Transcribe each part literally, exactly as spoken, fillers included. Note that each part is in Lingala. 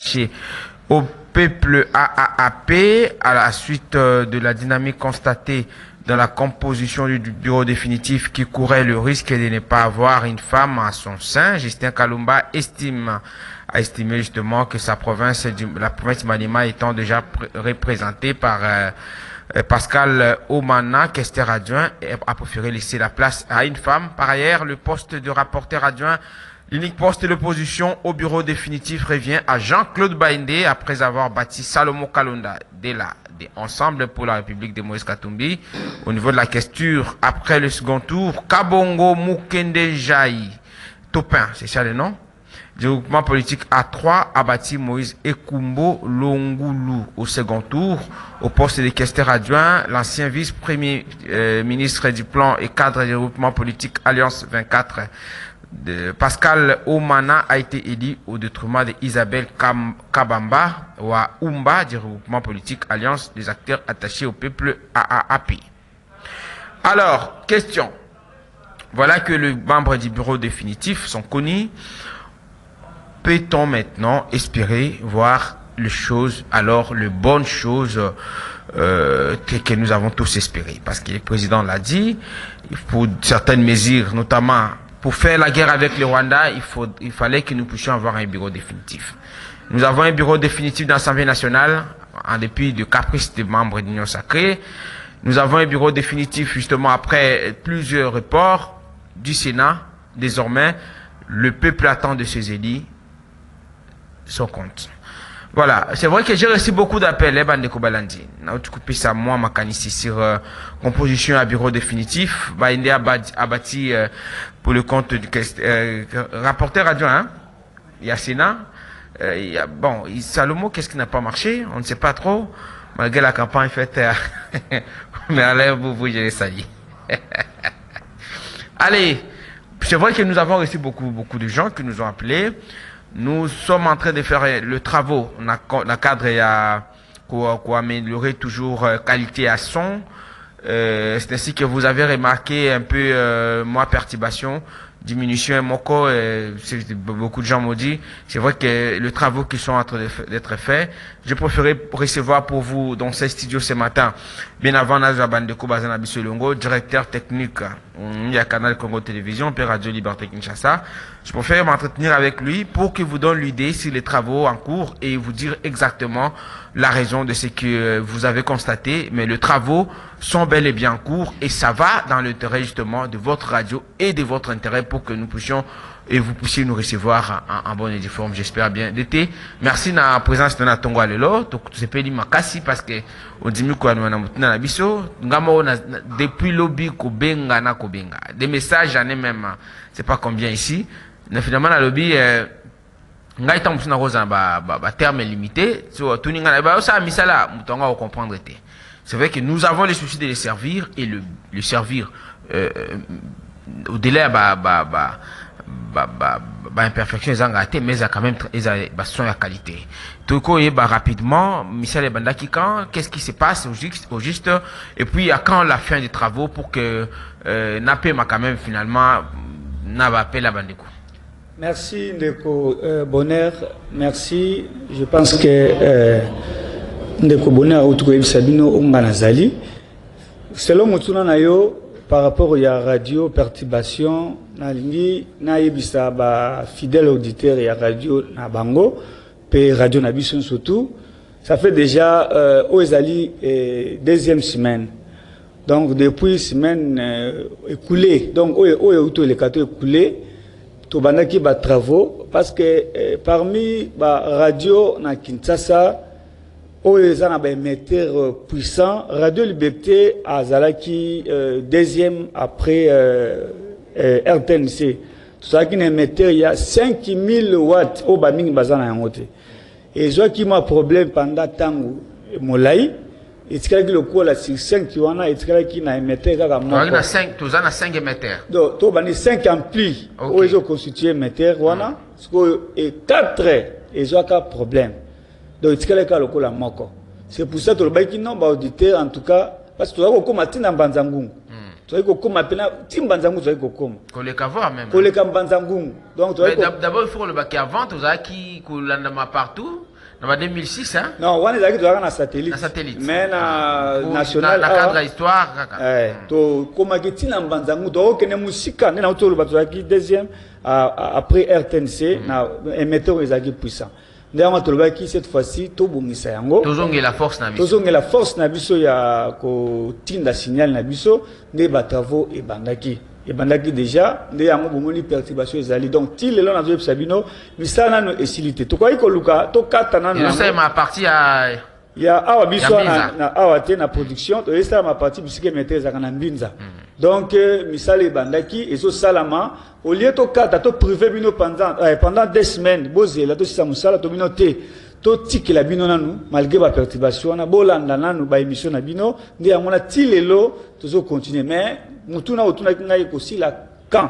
au peuple A A A P à la suite de la dynamique constatée dans la composition du bureau définitif qui courait le risque de ne pas avoir une femme à son sein. Justin Kalumba estime, a estimé justement que sa province, la province Maniema étant déjà représentée par euh, Pascal Omana, questeur adjoint, a préféré laisser la place à une femme. Par ailleurs, le poste de rapporteur adjoint, l'unique poste de l'opposition au bureau définitif, revient à Jean-Claude Baindé après avoir bâti Salomon Kalonda dès là, des Ensemble pour la République de Moïse Katumbi. Au niveau de la questure, après le second tour, Kabongo Mukende Jaï Topin, c'est ça le nom? Du groupement politique A trois a bâti Moïse Ekumbo Longoulou au second tour. Au poste de questeur adjoint, l'ancien vice-premier euh, ministre du plan et cadre du groupement politique Alliance vingt-quatre, de Pascal Omana, a été élu au détriment de Isabelle Kam Kabamba ou à Umba du regroupement politique Alliance des acteurs attachés au peuple A A A P. Alors, question. Voilà que les membres du bureau définitif sont connus. Peut-on maintenant espérer voir les choses, alors les bonnes choses euh, que, que nous avons tous espérées? Parce que le président l'a dit, pour certaines mesures, notamment pour faire la guerre avec le Rwanda, il, faut, il fallait que nous puissions avoir un bureau définitif. Nous avons un bureau définitif d'Assemblée nationale, en dépit de caprices des membres d'Union sacrée. Nous avons un bureau définitif justement après plusieurs reports du Sénat. Désormais, le peuple attend de ses élus son compte. Voilà, c'est vrai que j'ai reçu beaucoup d'appels, hein, Bandeko Balandi. Nous coupé ça, moi, ma canisse sur euh, composition à bureau définitif. Bah, il a bâti euh, pour le compte du euh, rapporteur adjoint. Hein. Il y a Sénat. Euh, il y a, bon, il, Salomon, qu'est-ce qui n'a pas marché? On ne sait pas trop. Malgré la campagne faite. Euh, mais allez, vous, vous, je les salue. Allez, c'est vrai que nous avons reçu beaucoup, beaucoup de gens qui nous ont appelés. Nous sommes en train de faire le travaux. On a, on a cadre à, pour, pour améliorer toujours euh, qualité à son. Euh, c'est ainsi que vous avez remarqué un peu, euh, moi, perturbation, diminution, moko, euh, beaucoup de gens m'ont dit. C'est vrai que les travaux qui sont en train d'être faits, je préférais recevoir pour vous dans ce studio ce matin, bien avant Nazabandeko Bazana Bissolongo, directeur technique, il y a Canal Congo Télévision, puis Radio Liberté Kinshasa. Je préfère m'entretenir avec lui pour qu'il vous donne l'idée sur les travaux en cours et vous dire exactement la raison de ce que vous avez constaté. Mais les travaux sont bel et bien en cours et ça va dans l'intérêt justement de votre radio et de votre intérêt pour que nous puissions et vous puissiez nous recevoir en, en bonne et due forme, j'espère bien d'été. Merci na la présence de Natongo Alelo, donc c'est pas dit makasi parce que on dit quoi nous na mutuna na biso, ngamo depuis lobby ko benga na ko benga. Des messages j'en ai même, c'est pas combien ici. Mais finalement na lobby euh, ngai tant mutuna roza ba ba terme limité, so tuninga na ba ça misala mutonga au comprendre été. C'est vrai que nous avons le souci de les servir et le le servir euh, au délai bah bah bah bah bah bah imperfection ils ont gâté mais ils ont quand même ils ont bah son la qualité tout quoi et bah rapidement Michel et Bandaki quand qu'est-ce qui se passe au juste au juste et puis à quand la fin des travaux pour que euh, Napé m'a quand même finalement n'a pas appelé la Bandeko. Merci Ndeko euh, Bonheur, merci. Je pense que euh, Ndeko Bonheur a trouvé Sabino Onganazali selon Mutuna Nayo par rapport à la radio perturbation na lingi na yebisa ba fidèle auditeur ya radio na bango pe radio na biso surtout ça fait déjà euh, Oezali euh, deuxième semaine donc depuis semaine euh, écoulée donc oye oye auto les kato écoulé to bandaki ba travaux parce que euh, parmi ba radio na Kinshasa oeza na ba émetteur puissant Radio Liberté azalaki euh, deuxième après euh, Euh, R T N C. Tout ça qui est émetteur, il y a cinq mille watts au Baming Bazan à Yangote. Et je vois qu'il y a un problème pendant Tango Molai. Et c'est que le coup là, c'est cinq qui ont et c'est qu'il y a un émetteur. Tu as cinq, tu as cinq émetteurs. Donc, tu as cinq amplis. Où ils ont constitué émetteur, voilà. Et quatre, ils ont un problème. Donc, c'est que le coup là, moko. C'est pour ça que le baïki non, bah, auditeur, en tout cas, parce que tu as un commatin dans Banzangung. Tu as kokoma pena timbanzangu tu as kokoma koleka voir même koleka mbanzangu donc tu as d'abord il faut le bac avant tu as qui kolandama partout En deux mille six, hein? Non, on est allé dans un satellite. Un satellite. Mais na national. Dans le cadre de l'histoire. Eh, to comme agiti na mbanzangu to que ne musika ne na utolo bataki deuxième après R T N C na émetteur ezaki puissant. D'ailleurs tolobaki cette fois-ci to bongisa yango. Tozonge la force na biso. Tozonge la force na biso ya ko tinda signal na biso ne batavo e bandaki. Et bandaki déjà nde yango bomoni perturbation ezali donc ti lelo na zo sabino misana no esilité to kwa iko luka to kata na na c'est ma partie à il y a awa biso na na awa te na production to esa ma partie bisike meteza kana mbinza donc misale bandaki ezo salama au lieu to kata to privé bino pendant eh, pendant deux semaines bozela to sisa musala to bino te to tikela bino nanu malgré ba perturbation na bolanda nanu ba émission na bino nde yango na ti lelo tozo continuer mais mutuna otuna ngai ko si la quand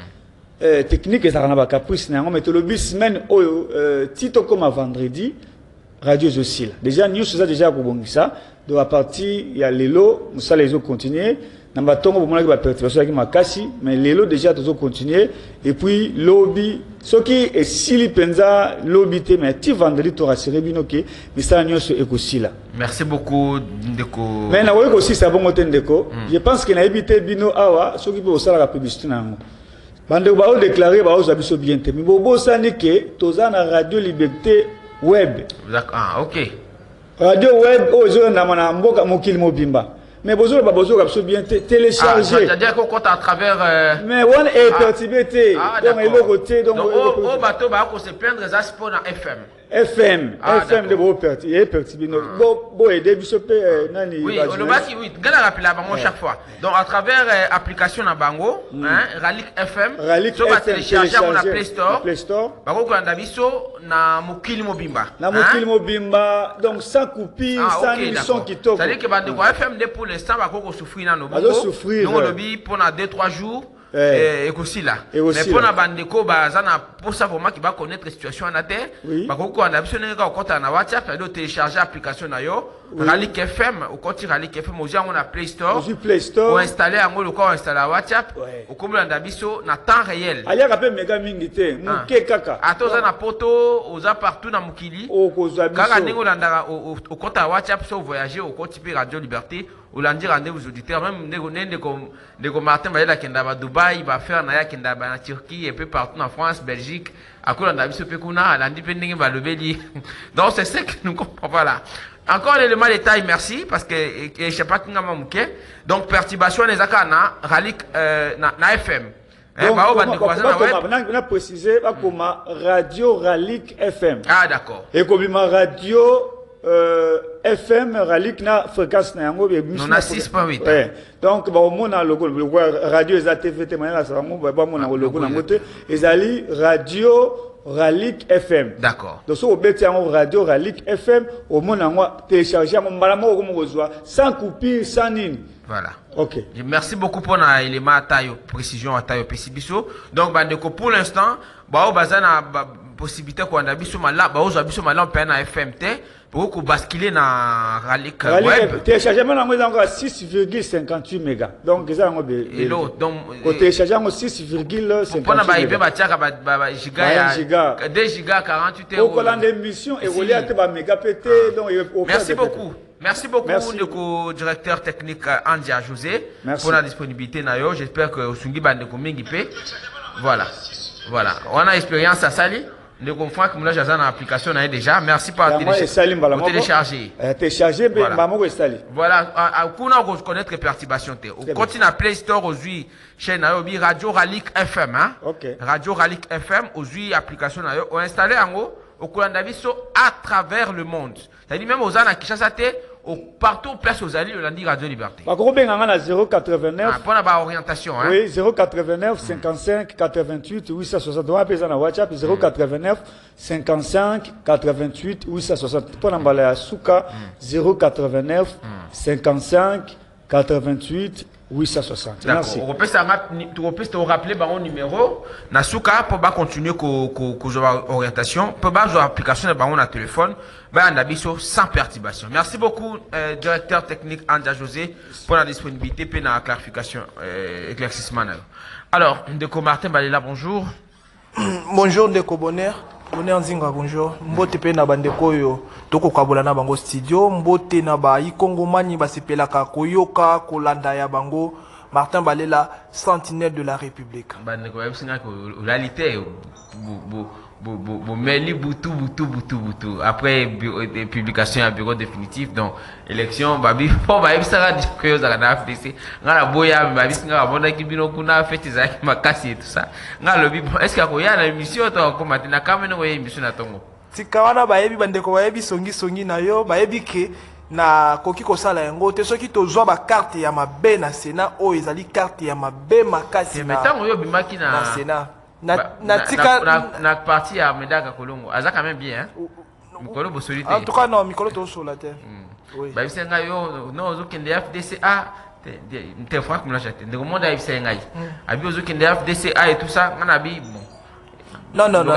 euh, technique ezaka na ba caprice na yango mais to le bis semaine oyo euh, tito comme vendredi radio oscille déjà news ça déjà ko bongisa donc à partir il y a lelo musala ezo continuer na batongo bomona ki ba perturbation ki makasi mais lelo déjà tozo continuer et puis lobby soki et sili penza lobby te mais ti vendredi to rassurer bino ke misala nyonso ekosila. Merci beaucoup ndeko. Mais na weko aussi ça bon ndeko je pense que na ebité bino awa soki bo sala la publicité nango bande ba o déclarer ba o zabiso bien te mi bo bo sani ke toza na radio liberté web. Ah OK. Radio web ozo na mana mboka mokili mobimba. Mais besoin pas besoin absolument bien télécharger. C'est-à-dire qu'on compte à travers. Euh... Mais on est perturbé. Ah, donc il est côté donc. Au bateau bah on se plaindre des aspects dans F M. F M, ah, F M de beau perturbé, il est perturbé. Bon bon et début ce peut nani. Oui, le baki oui, gala rappel là bango chaque fois. Donc à travers euh, application na bango, mm. hein, Ralik F M, Ralik so F M télécharger on a Play Store. Play Store. Bango ko anda biso na mokili mobimba. Na mokili mobimba donc sans copie, ah, sans okay, son qui top. C'est-à-dire que bande ko F M de pour l'instant ba ko souffrir na no bango. Souffrir. Nous on lobby pendant deux trois jours. Et aussi là. Mais pour la bande de Koba, pour ça vraiment qui va connaître la situation en terre. Par contre, on a besoin de compte en WhatsApp, de télécharger l'application nayo. Ralik F M, au côté Ralik F M, on a Play Store. Play Store. On installer en gros, on installe WhatsApp. Au comme on a besoin na temps réel. Il y a rappel méga mingité, muke kaka. Attends, on a poto, on a partout dans Mukili. Au koza biso. Kaka ningo landa au compte WhatsApp, so voyager au côté Radio Liberté. Ou lundi rendez-vous aux auditeurs, même des comme des comme Martin va aller à Dubaï, il va faire Naya Kendaba en Turquie et puis partout en France, Belgique. À quoi on a vu ce pécuna, lundi pending va lever lui. Donc c'est ça que nous comprenons pas là. Encore l'élément détail, merci parce que je sais pas qui n'a manqué. Donc perturbation les akana, Ralik na F M. Donc, on a précisé comme radio Ralik F M. Ah d'accord. Et comme radio Euh, F M Ralik na fréquence na yango non na six point huit. Ouais. Donc ba on a logo radio za T V T mana ça ba ba mon logo na moto ezali radio Ralik F M. D'accord. Donc so obeti yango radio Ralik F M au mon yango télécharger mon malama ko mo zoa sans coupure sans nini. Voilà. OK. Merci beaucoup pour na élément taille précision à taille pessibiso. Donc bandeko pour l'instant ba o bazana possibilité ko na biso mala ba o zo biso mala on na F M T pour que basculer dans Ralik web. Téléchargement à six virgule cinquante-huit mégas. Donc ça on et l'autre donc téléchargement six virgule cinquante-huit giga deux giga quarante-huit euros. Pour la émission et relié à ba méga P T donc merci beaucoup. Merci beaucoup le directeur technique Andia José pour la disponibilité nayo. J'espère que Osungi bande ko mingi pe. Voilà. Voilà. On a expérience à Sali. Ne comprends que moi j'ai une application déjà. Merci pour télécharger. Télécharger, voilà. On a connaître les perturbations. On continue à Play Store aujourd'hui chez Nayobi Radio Ralik F M. Radio Ralik F M aujourd'hui application Nayo. On installé en haut au courant d'aviso à travers le monde. C'est-à-dire même aux gens qui chassent partout place aux alliés, on a dit Radio Liberté. Par contre, on a zéro quatre-vingt-neuf. Pour la orientation. Oui, zéro quatre-vingt-neuf cinquante-cinq quatre-vingt-huit huit cent soixante. On a appelé ça dans WhatsApp zéro quatre-vingt-neuf cinquante-cinq quatre-vingt-huit huit cent soixante. Pour la Souka zéro quatre-vingt-neuf cinquante-cinq quatre-vingt-huit huit cent soixante. Merci. On peut se rappeler mon numéro. Nasuka pour continuer avec orientation. Pour avoir application de mon téléphone. On a sans perturbation. Merci beaucoup, euh, directeur technique Anja José, pour la disponibilité et la clarification, euh, éclaircissement. Alors, Ndeko Martin Balela, bonjour. Bonjour, Ndeko Bonheur. Bonheur Nzinga, bonjour. Mbote pe na bandeko yo toko kabola na bango studio, mbote na ba ikongomani ba sepelaka koyoka kolanda ya bango. Martin Balela, sentinelle de la République. Bandeko ya bisinga ko réalité bo bo bo bo meli butu butu butu butu après publication à bureau définitif donc élection babi po ba bisaka dikoyo za na F D C ngala boya ba bisinga bonda kibino kuna feti za makasi et tout ça ngalo bi est-ce que ko ya na émission to ko matina kamene ko émission na tongo tikawana ba yebi bandeko ba yebi songi songi na yo ba yebi ke na koki kosala yango te soki tozwa ba carte ya mabe na Sénat o ezali carte ya mabe makasi na metango yo bimaki na Sénat na na tika na parti ya Medaka Kolongo aza quand même bien hein Mikolo bosolite en tout cas non Mikolo to sola te oui ba bisenga yo no ozokende F D C A te fois comme la chate ndeko monde a bisenga yi abi ozokende F D C A et tout ça ngana bi bon non non non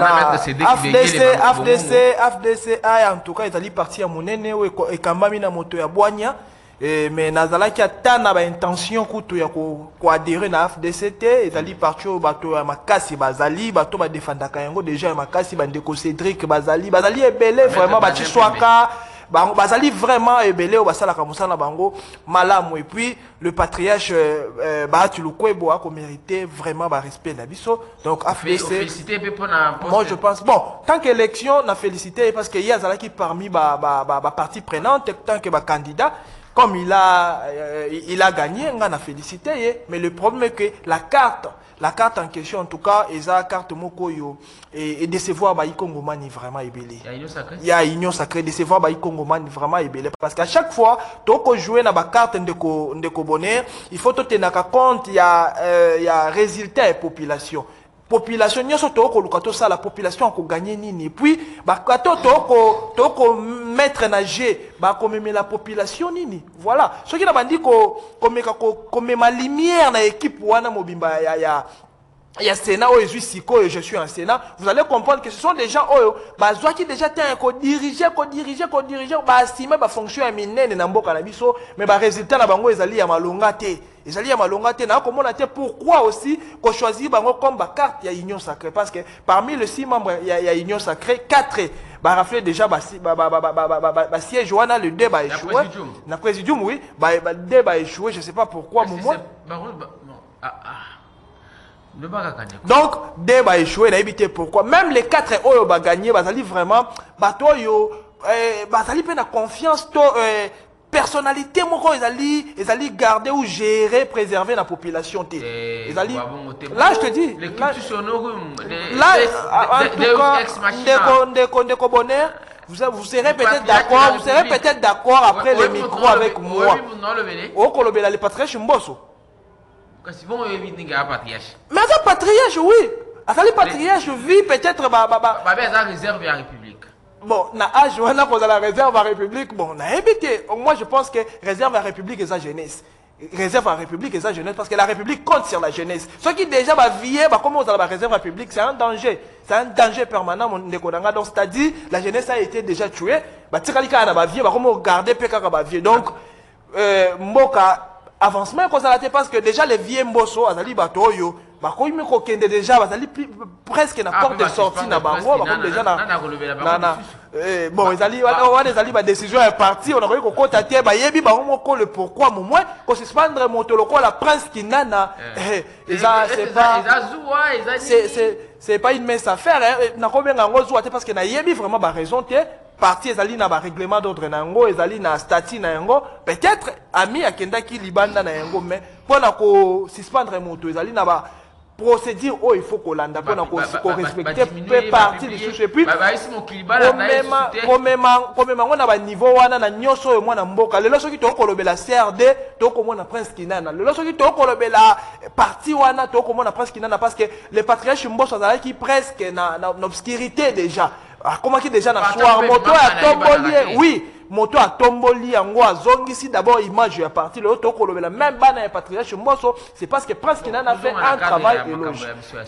F D C F D C F D C A en tout cas ezali parti ya monene o ekambami na moto ya bwanya. Eh, mais nazalaki ata na ba intention kutu ya ko ko adhérer na F D C T ezali parti o bato ya makasi bazali bato ba défendaka yango déjà ya makasi bandeko Cédric bazali bazali ebele vraiment bati swaka bazali vraiment ebele o basala ka musana bango malamu et puis le patriarche euh, Bahati Lukwebo a mérité vraiment ba respect na biso donc F D C féliciter pour na moi je pense bon tant qu'élection na féliciter parce que il y a zalaki parmi ba ba ba, ba partie prenante tant que ba candidat. Comme il a, euh, il a gagné, on a félicité, mais le problème est que la carte, la carte en question, en tout cas, et la carte Mokoyo, et, et décevoir bah, Ikongomani vraiment ébélé. Il y a union sacrée. Il y a union sacrée, décevoir bah, Ikongomani vraiment ébélé. Parce qu'à chaque fois, tu peux jouer dans la carte de Bonheur, il faut tenir compte, il y a, euh, il y a résultat et population. Population nyoso toko lukato ça la population ko gagner nini puis ba kato toko toko mettre nager ba ko meme la population nini voilà ce qui na bandi ko komeka ko komema lumière na équipe wana mobimba ya ya il y a Sénat où je suis je suis en Sénat vous allez comprendre que ce sont des gens oh bah soit qui déjà t'es ko diriger ko diriger ko diriger ba estimer ba fonction ya minene na mboka na biso mais ba résultat na bango ezali ya malonga te ezali ya malonga te na komona te pourquoi aussi ko choisir bango comme ba carte ya union sacrée parce que parmi les six membres il y a, il y a union sacrée quatre bah raflé déjà ba ba ba ba ba ba ba siège wana le débat échoué na présidium oui ba débat échoué je sais pas pourquoi moi donc, débat échoué, n'a évité pourquoi. Même les quatre oyo ba gagné, bazali vraiment, bato yo, bazali pe na confiance, to, personnalité, moko, ezali, ezali garder ou gérer, préserver la population. Ezali, là, je te dis, là, en tout cas, ndeko, ndeko, ndeko bonheur, vous, vous serez peut-être d'accord, vous serez peut-être d'accord après les micros avec moi. Oh, kolobela, le patriarche Mbosso. Mais ça patriarche oui. Attendez patriarche oui peut-être bah bah bah. Bah ben ça réserve à la République. Bon na âge on a posé la réserve à la République bon na évité moi je pense que réserve à la République et sa jeunesse. Réserve à la République et sa jeunesse parce que la République compte sur la jeunesse. Ceux qui déjà va vieillir bah comment on a la réserve à la République c'est un danger. C'est un danger permanent mon décodanga donc c'est-à-dire la jeunesse a été déjà tuée bah tikalika na ba vieillir bah comment garder peka ba vieillir donc euh, mboka avancement parce que déjà les vieux mbosso azali bato yo ba ko imi ko kende déjà bazali presque na porte de sortie na bango ba comme déjà na na eh bon ezali wana ezali ba décision est partie on a ko kota te ba yebi ba moko le pourquoi mo moins ko suspendre moto loko la prince kinana eh eza c'est pas c'est c'est c'est pas une mince affaire na ko benga ngozo te parce que na yebi vraiment ba raison te parti ezali na ba règlement d'ordre nango ezali na statut na yango peut-être ami akenda ki libanda na yango mais pona ko suspendre moto ezali na ba procédure oh il faut qu'on landa pona ko ko respecter peu partie du sujet puis comme même comme même on a ba niveau wana na nyoso yo mwana mboka lelo soki to ko lobela C R D to ko mona prince kinana lelo soki to ko lobela parti wana to ko mona prince kinana parce que le patriarche Mbosso azali qui presque na na obscurité déjà. Ah, comment qui déjà na soir moto a tomboli oui moto a tomboli yango azongisi d'abord image ya parti le to ko lobela même bana ya patriarche Mbosso c'est parce que presque Kinana a fait un travail élogieux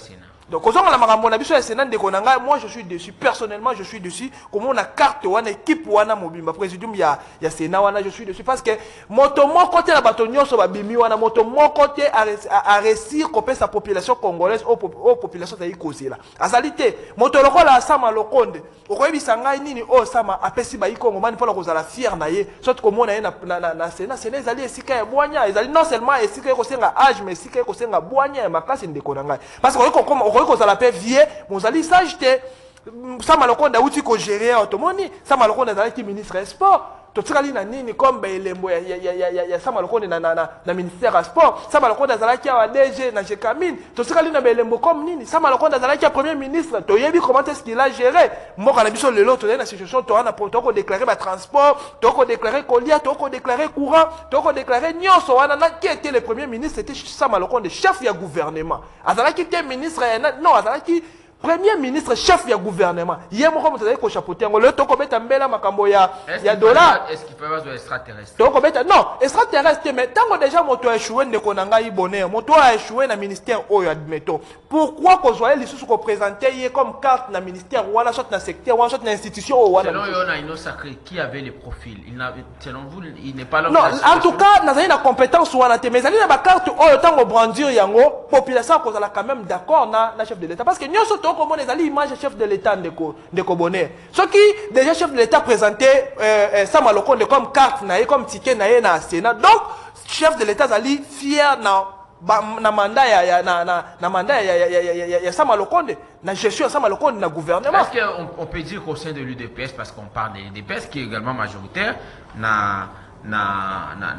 Donc, aux hommes, la maramon, la biso, c'est de Konanga. Moi, je suis dessus. Personnellement, je suis dessus. Comme on a carte, on a équipe, on a mobile. Ma présidium, il y a, il y a Sénat, on a, je suis dessus. Parce que, moto, mon côté, la bâtonnière, sur la bimi, on a moto, mon côté, à réussir, qu'on sa population congolaise, aux populations, ça y est, causé là. À salité, moto, le rôle à Sama, le conde. Au Rébi Sanga, ni, oh, Sama, à Pessi, Baï, Congo, man, il faut la rose à la fière, naïe. Sauf que mon, na, na, na, Sénat, Sénat, ils allaient, Sika, et Boigna, ils allaient non seulement, et Sika, et âge, mais Sika, et Boigna, et ma classe, c'est Konanga. Parce qu'on a la paix vie. Mozali s'acheter ça malokonda outi ko gérer automoni ça malokonda dans qui ministre des sports to tsali na nini comme ba elembo ya ya ya ya ça malokonda na na na ministère des sports ça malokonda dans qui a D G na Jekamine to tsali na elembo comme nini ça malokonda dans qui a premier ministre to yebi comment est-ce qu'il a géré moko na biso lelo to na situation to na to ko déclarer ba transport to ko déclarer colia to ko déclarer courant to ko déclarer nyonso wana na qui était le premier ministre c'était ça malokonda chef ya gouvernement azala qui était ministre non azala qui premier ministre chef du gouvernement. Hier, moi, comme vous avez chapeauté, le toko beta mbela makambo ya ya dollar. Est-ce qu'il peut avoir un extraterrestre? Toko beta non, extraterrestre mais tant que déjà moto a échoué ne konanga i bonheur, moto a échoué na ministère oyo admettons. Pourquoi qu'on soit les sous représentés comme carte na ministère ou la sorte na secteur ou sorte na institution ou selon Yona Ino Sacré qui avait les profils, il n'a selon vous il n'est pas là. Non, en tout cas, n'a pas la compétence ou na te mais ali na ba carte oyo tant que brandir yango population ko la quand même d'accord na na chef de l'état parce que nyoso comment les alliés image chef de l'état de de Kobonner ceux qui déjà chef de l'état présenté euh, ça malokonde comme carte na comme ticket na na Sénat donc chef de l'état ali fier na na mandat ya na na na mandat ya ya ya ya ça malokonde na gestion ça malokonde na gouvernement. Est-ce qu'on on peut dire qu'au sein de l'U D P S parce qu'on parle de l'U D P S qui est également majoritaire na na na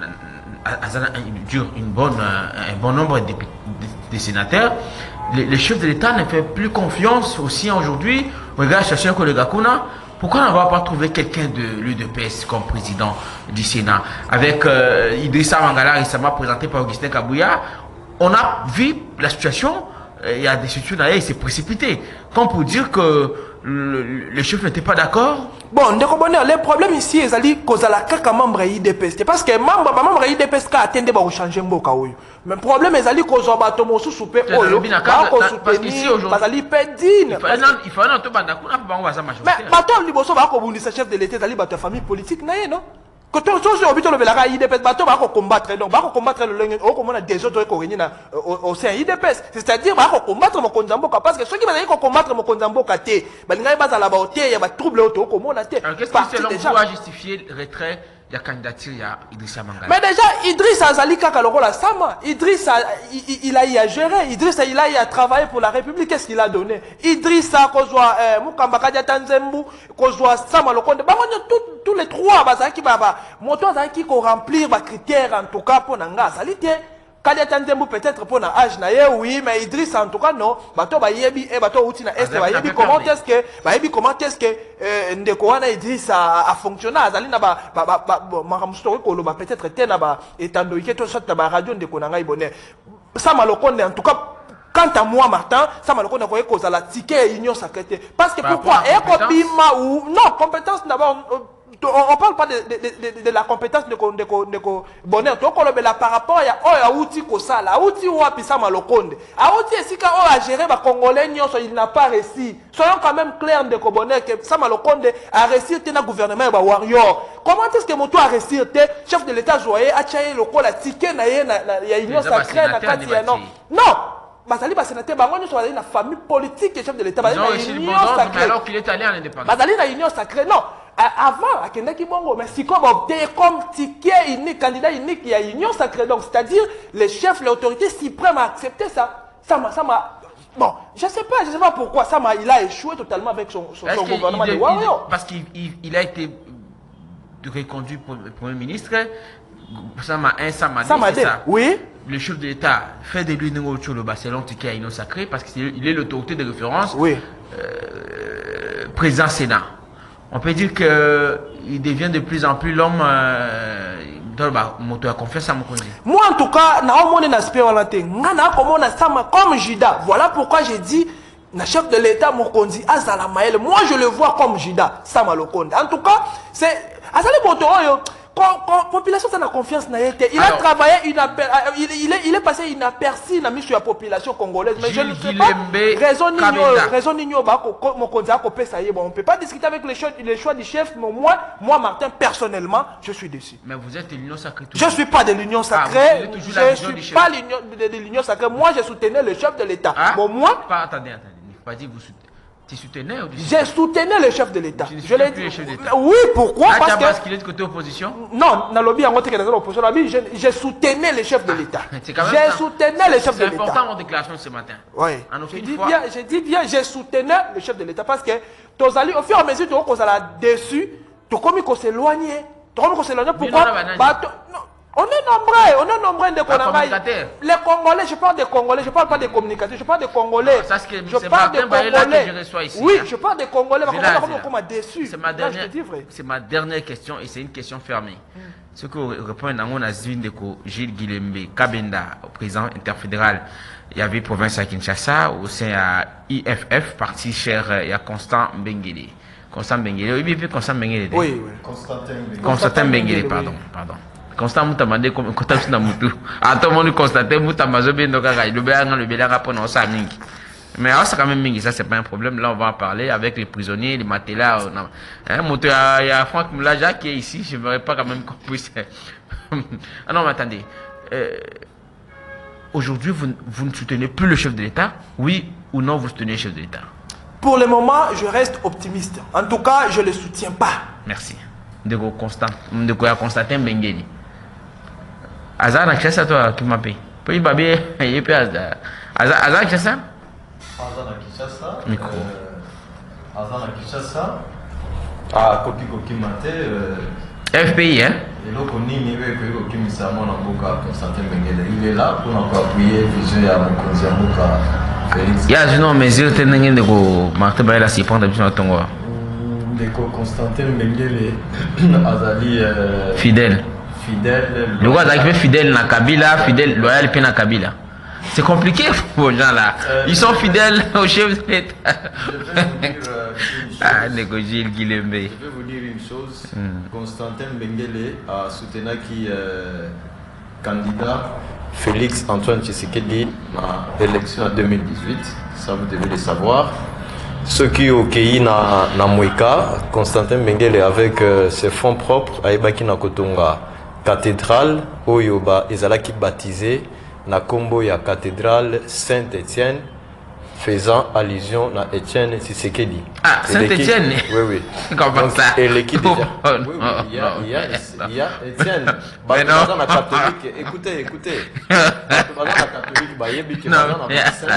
na na une bonne un bon nombre de, de, de sénateurs. Les, les chefs de l'État ne font plus confiance aussi aujourd'hui. Regarde, chercher un collègue Akuna. Pourquoi on ne va pas trouver quelqu'un de l'U D P S comme président du Sénat? Avec euh, Idrissa Mangala récemment présenté par Augustin Kabouya, on a vu la situation. Il y a des situations d'ailleurs, il s'est précipité. Comme pour dire que le, le chef n'était pas d'accord. Bon, le problème ici, c'est que la kaka membre I D P S. Parce que membre membre I D P S ka attendé ba changer mboka oyo. Mais le problème est que zo bato mosu souper oyo. Parce qu'ici aujourd'hui, il faut il faut un autre banda kuna pa bango baza majoritaire. Mais bato liboso ba ko bundisa chef de l'État zali bato famille politique na ye non. Quand on se obite le belaka I D P S bato ba ko combattre donc ba ko combattre le lengi o ko mona des autres ko réunir na au sein I D P S. C'est-à-dire ba ko combattre mo konzamboka parce que ceux qui ba ko combattre mo konzamboka te ba linga ba za la ba oté ya ba trouble auto ko mona te. Qu'est-ce que selon vous a justifié le retrait de la candidature à Idrissa Mangala? Mais déjà Idrissa Azali kaka le rôle à Sama, Idrissa il, il a eu à gérer, Idrissa il a eu à travailler pour la République, qu'est-ce qu'il a donné? Idrissa kozwa euh Mukambaka Tanzembu, kozwa Sama Lokonde, ba tous tous les trois bazaki qui baba, moto azaki ko remplir ba critères en tout cas pour nanga salite. Kadia Tanzembu peut-être pour na âge na ye oui mais Idriss en tout cas non bato ba yebi e bato uti na est ba yebi comment est-ce que ba yebi comment est-ce que ndeko wana Idriss a, a fonctionné azali na ba ba ba makamsto ko lo ba peut-être te na ba etando ike to sorte ba radio ndeko na ngai bonheur ça malokonde en tout cas. Quant à moi, Martin, ça m'a le connaît cause à la ticket et union sacrée. Parce que bah, pourquoi et bima ou non compétence d'abord. On ne parle pas de, de, de, de la compétence de, de, de, de bonheur. Donc, on la par rapport à oh, outil ko ça, là, outil ou apisa malokonde. A outil si quand on a géré ba congolais il n'a pas réussi. Soyons quand même clairs de bonheur que ça malokonde a réussi te na gouvernement ba warrior. Comment est-ce que moto a réussi te chef de l'état joyeux a chaé le ko la ticket na ye na ya union sacrée na kati ya non. Non. Bazali ba sénateur bango nyo na famille politique chef de l'état bazali na union sacrée. Alors qu'il est allé en indépendance. Bazali na union sacrée non. Avant, à Kendaki Bongo, mais si comme obtenir comme ticket unique, candidat unique, il y a union sacrée. Donc, c'est-à-dire, les chefs, l'autorité suprême a accepté ça. Ça m'a, ça m'a, bon, je sais pas, je sais pas pourquoi ça m'a, il a échoué totalement avec son, son, son gouvernement de Warrior. Parce qu'il il, il a été reconduit pour le Premier ministre. Ça m'a un, ça m'a dit, ça. Oui. Le chef de l'État fait de lui le Barcelone ticket à union sacrée parce qu'il est l'autorité de référence. Oui. Euh, président Sénat. On peut dire qu'il devient de plus en plus l'homme euh, dans le moto à confiance à Mokondi. Moi, en tout cas, je n'ai pas aspect comme Jida. Voilà pourquoi j'ai dit, le chef de l'État Mokondi, Azala Maël, moi je le vois comme Jida, Sama Lokonde. En tout cas, c'est. Azali Moto, La population a la confiance. Il Alors, a travaillé, il, il, il, est, il est passé inaperçu dans la population congolaise. Mais je ne sais pas. Raison on ne peut pas discuter avec les choix, les choix du chef, mais moi, moi, Martin, personnellement, je suis déçu. Mais vous êtes de l'Union sacrée. Je ne suis pas de l'Union sacrée. Ah, je ne suis pas de l'Union sacrée. Moi, je soutenais le chef de l'État. Ah? Bon, moi. Pas, attendez, attendez. Il ne faut pas dire que vous soutenez. Tu soutenais ou tu J'ai soutenu le chef de l'État. Je l'ai dit. Oui, pourquoi? Ah, parce que basculé de côté opposition? Non, dans le lobby en opposition, j'ai soutenu le chef de l'État. J'ai soutenu le chef de l'État. C'est important mon déclaration ce matin. Oui. J'ai dit bien, j'ai dit bien, j'ai soutenu le chef de l'État parce que Tozali, au fur et à mesure que tu as déçu, tu as commis qu'on s'éloigne. Tu as commis qu'on s'éloigne. Pourquoi? On est nombreux, on est nombreux de Congolais. Les Congolais, je parle des Congolais, je ne parle pas des communicateurs, je parle des Congolais. Ça, c'est je parle des Congolais. Que je reçois ici, oui, hein. Je parle des Congolais. On m'a déçu. C'est ma, ma dernière question et c'est une question fermée. Mm. Ce que répond dans la zone de Gilles Guilembe, Kabenda, président interfédéral, il y avait province à Kinshasa, au sein à I F F, parti cher, il y a Constant Benguele. Constant Benguele, oui, puis Constant Benguele. Oui, oui. Constantin Benguele. Constantin Benguele, pardon, pardon. Constant Moutamande comme contact na mutu. À tout le monde constater Moutamazo bien donc le béanga le béanga pour non ça mingi. Mais alors c'est quand même mingi, ça c'est pas un problème. Là on va en parler avec les prisonniers, les matelas. Hein, moto il y a Franck Moulaja qui est ici, je ne verrais pas quand même qu'on puisse. Ah non mais attendez. Euh, Aujourd'hui vous, vous ne soutenez plus le chef de l'État, oui ou non vous soutenez le chef de l'État? Pour le moment, je reste optimiste. En tout cas, je ne le soutiens pas. Merci. De Constant, de Constantin Benguele. Azar na Kinshasa toi qui m'appelle. Puis babé, il peut Azar. Azar Azar Kinshasa? Azar na Kinshasa. Micro. Azar na Kinshasa. Ah, koki koki mate. F P I hein? Et là qu'on y est avec koki misamo na boka Constantin Benguele. Il est là pour nous appuyer viser à mon conseil boka Félix. Ya je non mais je tenais de ko Martin Bayla si prendre besoin de ton de ko Constantin Benguele Azali fidèle. Fidèle. Le roi d'arriver fidèle na Kabila, fidèle loyal puis na Kabila. C'est compliqué pour les gens là. Euh, Ils sont fidèles au chef de l'État. Je vais vous dire euh, une chose. Ah, Gilles Guilembe. Je vais vous dire une chose. Mm. Constantin Benguele a soutenu qui euh, candidat Félix Antoine Tshisekedi à l'élection en deux mille dix-huit. Ça vous devez le savoir. Ceux qui ont accueilli na na Mwika, Constantin Benguele avec euh, ses fonds propres, Aibaki na Kotonga cathédrale Oyoba ezalaki baptisé na kombo ya cathédrale Saint-Étienne, faisant allusion à Étienne Tshisekedi. Ah, Saint-Étienne. Oui, oui. Comment donc, ça? Et l'équipe déjà. Oh, oui, oui, il y a, il y a, il y a Étienne. Mais non. La catholique. Écoutez, écoutez. La catholique, bah, il y a non,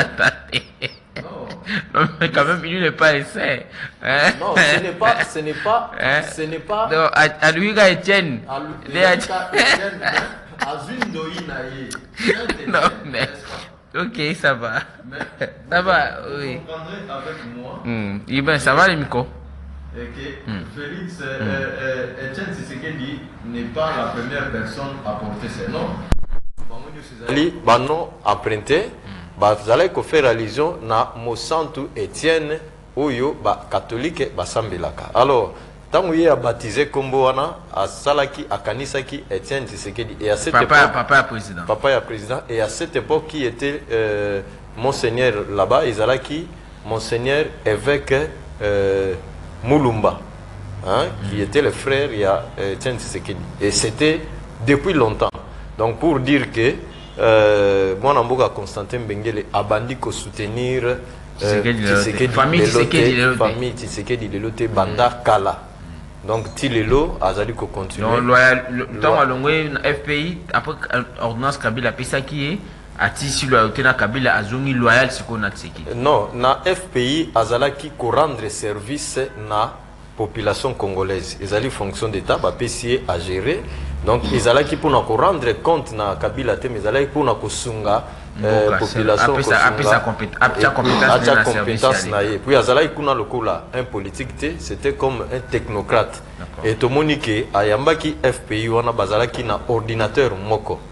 non, mais quand même, il n'est pas essai. Hein? Non, ce n'est pas, ce n'est pas, hein? Ce n'est pas. Non, à, à lui, à Étienne. À lui, à Étienne. À une doïnaïe. Non, mais. Ok, ça va. Mais, ça va, oui. Vous comprendrez avec moi. Mm. Et ben, ça va, les micros. Ok. Mm. Félix, euh, mm. euh, Étienne Tshisekedi n'est pas la première personne à porter ses noms. Ali, bah non, emprunté. Bah, vous allez faire allusion na Mosantu Étienne, Oyo, bah, catholique, bah, Sambelaka. Alors, tant qu'il a baptisé Komboana, à Salaki, à Kanisaki, Étienne Tshisekedi, et à cette papa, époque. Papa président. Papa est président. Et à cette époque, qui était euh, Monseigneur là-bas, Izalaki, Monseigneur évêque euh, Moulumba, hein, mm. qui était le frère il y a Étienne Tshisekedi. Et c'était depuis longtemps. Donc, pour dire que. Moi, Namboka Constantin Benguele a bandit pour soutenir Tshisekedi, famille Tshisekedi Lelote Banda Kala. Donc, Tilelo a zali ko continuer. Donc, loyal, le temps à l'ongwe F P I après ordonnance Kabila pesa qui est a tissu loyauté na Kabila azongi loyal siko na Tshisekedi. Non, na F P I azala qui ko rendre service na population congolaise. Ils allaient fonction d'État, ba P C A à gérer. Donc ils allaient qui pour nous rendre compte na Kabila te, mais ils allaient pour nous kusunga population kusunga. compétence na ye. Puis ils allaient kuna lokola un politique te, c'était comme un technocrate. Et to monike ayamba ki F P I wana bazala ki na ordinateur moko.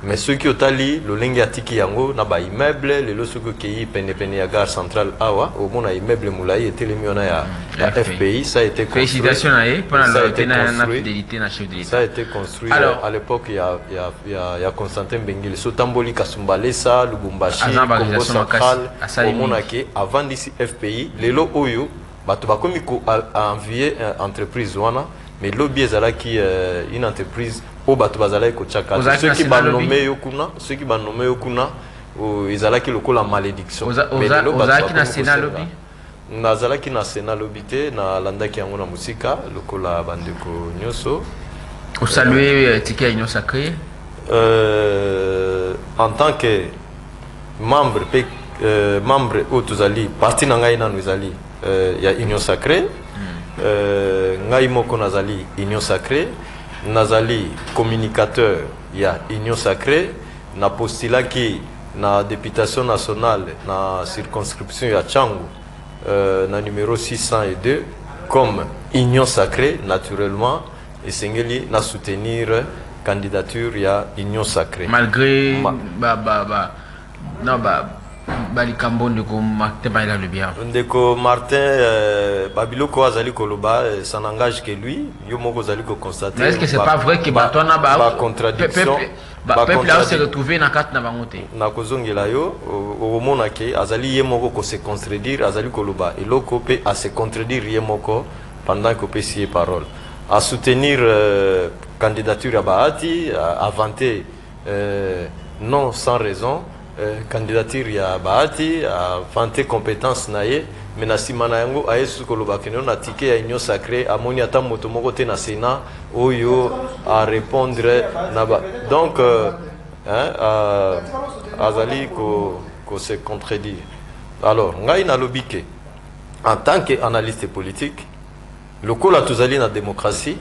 mais ceux qui ont tali le lingue atiki yango na ba immeuble le lo suko ki pene pene ya gare centrale awa au mona immeuble moulay était le miona ya, ya F P I, ça a été construit. Félicitations à eux pour la fidélité na chef de l'État. Ça a été construit. Alors, à l'époque il y a il y a il y a, il y a Constantin Bengele Sotamboli Kasumbalesa Lubumbashi Congo central au mona ki avant d'ici F P I le lo oyo bato bakomi ko envier entreprise wana mais lobby ezala qui euh, une entreprise au bato bazala ko chaka ceux qui ban nommé yokuna ceux qui ban nommé yokuna ezala qui lokola malédiction mais ozala qui na Sénat lobby nazala qui na Sénat lobby te na landa ki yango na musika lokola bandeko nyoso au saluer ticket union sacrée euh, en tant que membre euh, membre au tozali parti na ngai na nozali il y a union sacrée euh, ngai moko nazali union sacrée nazali communicateur il y a union sacrée na postila qui na députation nationale na circonscription ya Tchangu euh, na numéro six cent deux comme union sacrée naturellement et sengeli na soutenir candidature ya union sacrée malgré Ma ba ba ba non ba Balikambo ndeko Martin Baila le bien. Ndeko Martin euh, Babiloko azali koloba ça n'engage que lui. Yo moko azali ko constater. Mais est-ce que c'est pas vrai que batona ba ba contradiction ba peuple a se retrouver na carte na bangote. Na kozongela yo au mona ke azali ye moko ko se contredire azali koloba et loko pe a se contredire ye moko pendant que pe sié parole. À soutenir euh, candidature à Bahati, à vanter euh, non sans raison. Euh, candidature ya Bahati a vanté compétence naie mais na simana yango ayesu koloba keno na ticket ya union sacrée amoni ata moto moko te na Sénat oyo à répondre na ba donc euh, hein euh, azali ko ko se contredire. Alors ngai na lobike en tant qu'analyste politique le kola tozali na démocratie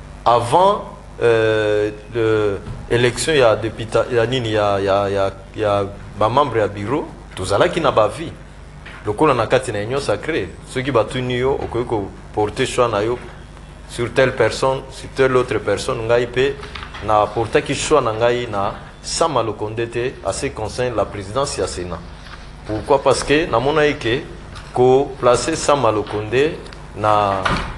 avant euh, l'élection il y a député il y a nini il y a il y a il y a ba membre ya bureau tozala ki na ba vie lokola na kati na union sacrée ceux qui batuni yo okoyiko porter choix na yo sur telle personne sur telle autre personne ngai pe na porter ki choix na ngai na sama lokondete à ce qui concerne la présidence ya Sénat. Pourquoi? Parce que na mona ike ko placer sama lokonde na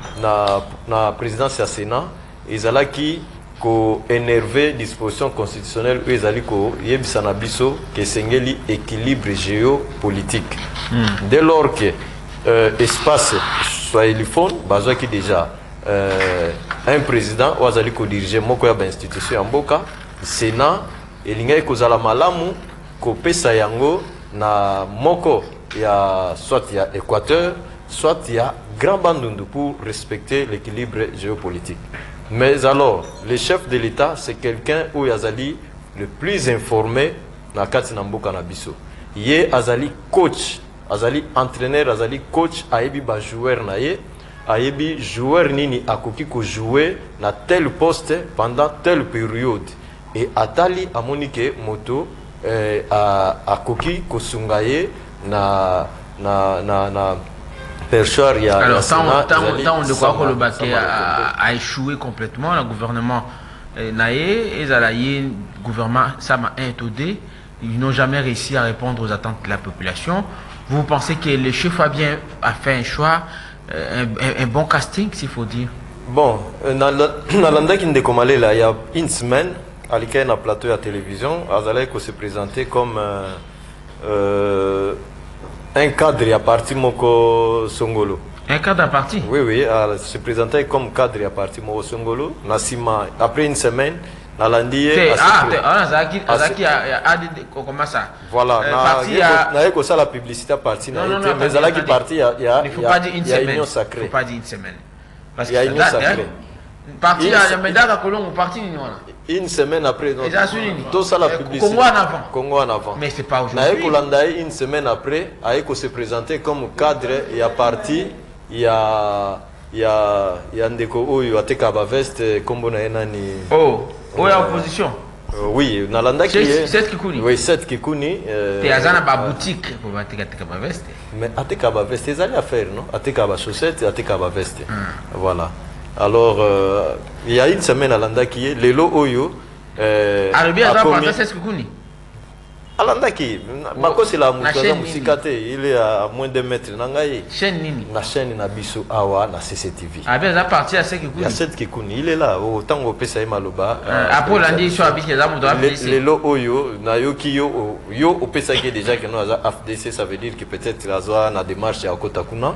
na na présidence ya Sénat ezala ki ko énervé disposition constitutionnelle où ezali ko yebisana biso que sengeli équilibre géopolitique. Mm. Dès lors que euh, espace soit éliphone bazwa qui déjà euh, un président ou azali ko diriger moko ya ba institution mboka Sénat elinga ko zala malamu ko pesa yango na moko ya soit ya Équateur soit ya Grand Bandundu pour respecter l'équilibre géopolitique. Mais alors, le chef de l'État, c'est quelqu'un où Azali le plus informé na kati na mboka na biso. Ye Azali coach, Azali entraîneur, Azali coach, ayebi ba joueur na ye, ayebi joueur nini akoki ko jouer na tel poste pendant telle période. Et atali amonike moto eh, a akoki ko sungaye na na na na Alors, tant de quoi que le baquet a échoué complètement, le gouvernement Naé, et le gouvernement Sama un et deux, ils n'ont jamais réussi à répondre aux attentes de la population. Vous pensez que le chef Fabien a fait un choix, un, un, un bon casting, s'il faut dire? Bon, dans l'anda qui il y a une semaine, à l'école na plateau à télévision, Azalek se présentait comme euh, euh, un cadre à partir Moko Songolo. Un cadre à partir? Oui, oui, elle se présentait comme cadre à partir Moko Songolo. Nassima, après une semaine, Nalandi. Ah, Azaki a dit comment ça? Voilà, il y a ça la publicité à partir. Mais Zalaki parti, il y a il ne faut pas dire une semaine. Il ne faut pas dire une semaine. Parce qu'il y a une sacrée. Parti à Medaka Colombo, parti une semaine après, tout ça la publicité. Congo en avant. Congo en avant. Mais c'est pas aujourd'hui. Une semaine après, Aeko se présentait comme cadre et à parti, il y a il y a il y a Ndeko Oyo Atekaba Veste Kombo na Enani. Oh, oh ya opposition. Oui, Nalanda qui est sept Kikuni. Oui, sept Kikuni. T'es à Zana ba boutique pour Atekaba Veste. Mais Atekaba Veste, ils allaient à faire, non? Atekaba chaussette, Atekaba Veste. Voilà. Alors, euh, il y a une semaine à Landa qui est Lelo Oyo, euh, Arabi a parti c'est ce que kuni. Alandaki, Mako c'est la Musikate, il est à moins de mètres. Nangaye. Chaîne Nini. La chaîne Nabiso Awa, la C C T V. Ah bien, a parti à ce que il y a sept qui kuni. Il est là, autant au P S A Maloba. Après, l'année, sur Abis, il y a les lots Oyo, Nayoki Yo, Yo, au P S A qui est déjà que nous avons F D C, ça veut dire que peut-être la zone a démarche à Kotakuna.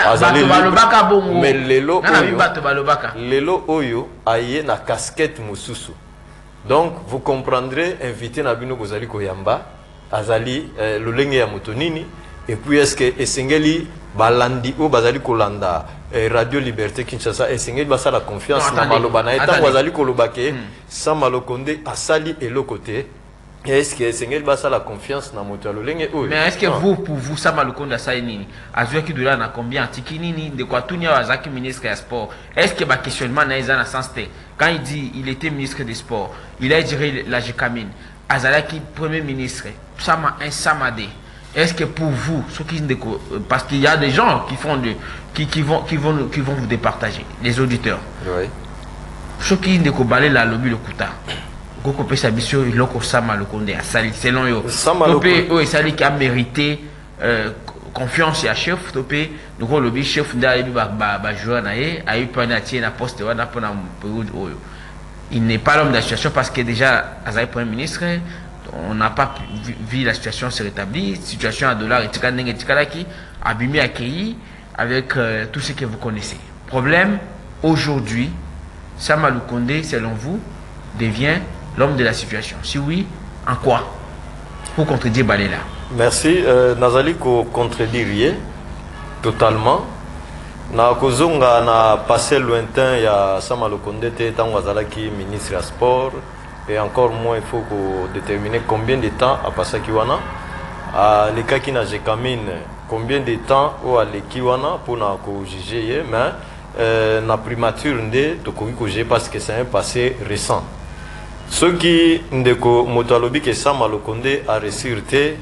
Mais les lots Oyo, les lots Oyo, aïe na casquette Moussousou. Donc, vous comprendrez, invité Nabino Gozali Koyamba, Azali, le Lenge ya Motonini, et puis est-ce que Esengeli, Balandi ou Bazali Kolanda, Radio Liberté Kinshasa, Esengeli basa la confiance na Malobana, et tant Bazali Kolobake, sans Malokonde, Asali et l'autre côté, est-ce que Esengeli basa la confiance na Moto Lenge ou mais est-ce que vous, pour vous, ça Malokonde, Asali Nini, Azua qui doit na combien, Tikinini, de quoi tout n'y a Azaki ministre de sport, est-ce que ma questionnement n'a pas sens té? Quand il dit il était ministre des Sports, il a dirigé la G C A M I N, Azalaki premier ministre, Sama un Samadé. Est-ce que pour vous, ceux qui parce qu'il y a des gens qui font de, qui, qui vont qui vont qui vont vous départager, les auditeurs. Oui. Ceux qui ne cobalent la lobby le kuta. Goko pe sabisio iloko Sama le Condé à Sali selon yo. Sama le Condé oh Sali qui a mérité euh, confiance à chef topé nous le lobby chef d'aller ba ba joueur naé a eu pas na tier na poste wana pour na période oyo. Il n'est pas l'homme de la situation parce que déjà Azaï premier ministre on n'a pas vu, vu la situation se rétablir, situation à dollar et tikanenge tikalaki abîmé accueilli avec euh, tout ce que vous connaissez. Problème aujourd'hui, Sama Lukonde selon vous devient l'homme de la situation. Si oui, en quoi? Pour contredire Balela. Merci. Euh, Nazali ko contredire totalement. Na kozonga na passé lointain il y a Sama Lukonde te tant wazalaki ministre des Sports et encore moins il faut déterminer combien de temps a passé kiwana à les cas qui na G C A M I N combien de temps ou à l'équiwana pour na ko juger mais euh, na primature ndé to ko juger parce que c'est un passé récent. Ceux qui ndeko motalobi que Sama Lukonde a ressurté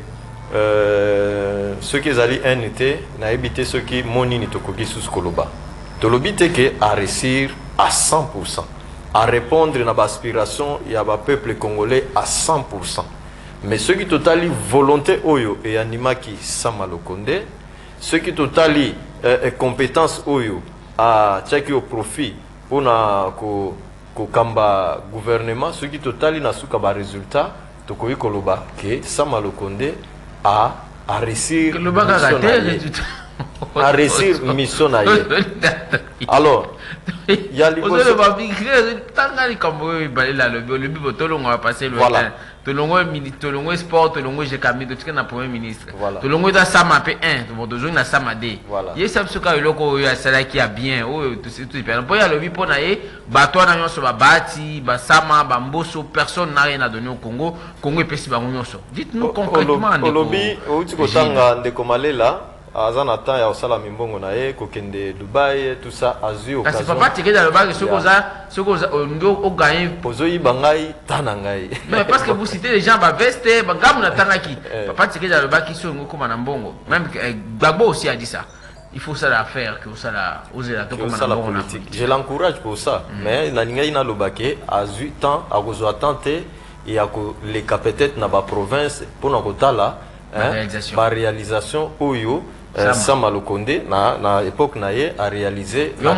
euh, ceux qui allaient N T na évité ceux qui moni ni tokogi sous koloba tolobi te que a réussir à cent pour cent à répondre à l'aspiration il y a un peuple congolais à cent pour cent mais ceux qui totali volonté oyo et anima qui Sama Lukonde ceux qui totali euh, compétence oyo à tchaki au profit pour na ko ko kamba gouvernement ceux qui totali na suka ba résultat tokogi koloba que Sama Lukonde a à réussir à réussir mission naïe. Alors il y a les voilà tolongo tolongo sport tolongo G C A M I N to na premier ministre tolongo da Sama P un to na Sama D ye sab suka eloko ya sala qui a bien o tout tout bien pour ya lobi pona ye bato na nyonso ba bati ba Sama ba mboso personne n'a rien à donner au Congo Congo epesi bango nyonso dites-nous concrètement lobi o tiko tanga ndeko malela azana temps ya osala mimbongo na ye kokende Dubai tout ça azui occasion parce que papa tike dans le bac ce koza ce koza ngo o gagner pozoyi bangai tanangai mais parce que vous citez les gens ba veste ba gamu na tangaki papa tike dans le bac so ngo koma na mbongo même Gbagbo aussi a dit ça il faut ça la faire que ça la oser la to koma na mbongo je l'encourage pour ça mais na ninga ina lobake azui temps a gozo tenter et a les peut-être na ba province pour na kotala ba réalisation oyo Sama Lukonde na na époque na ye a réalisé na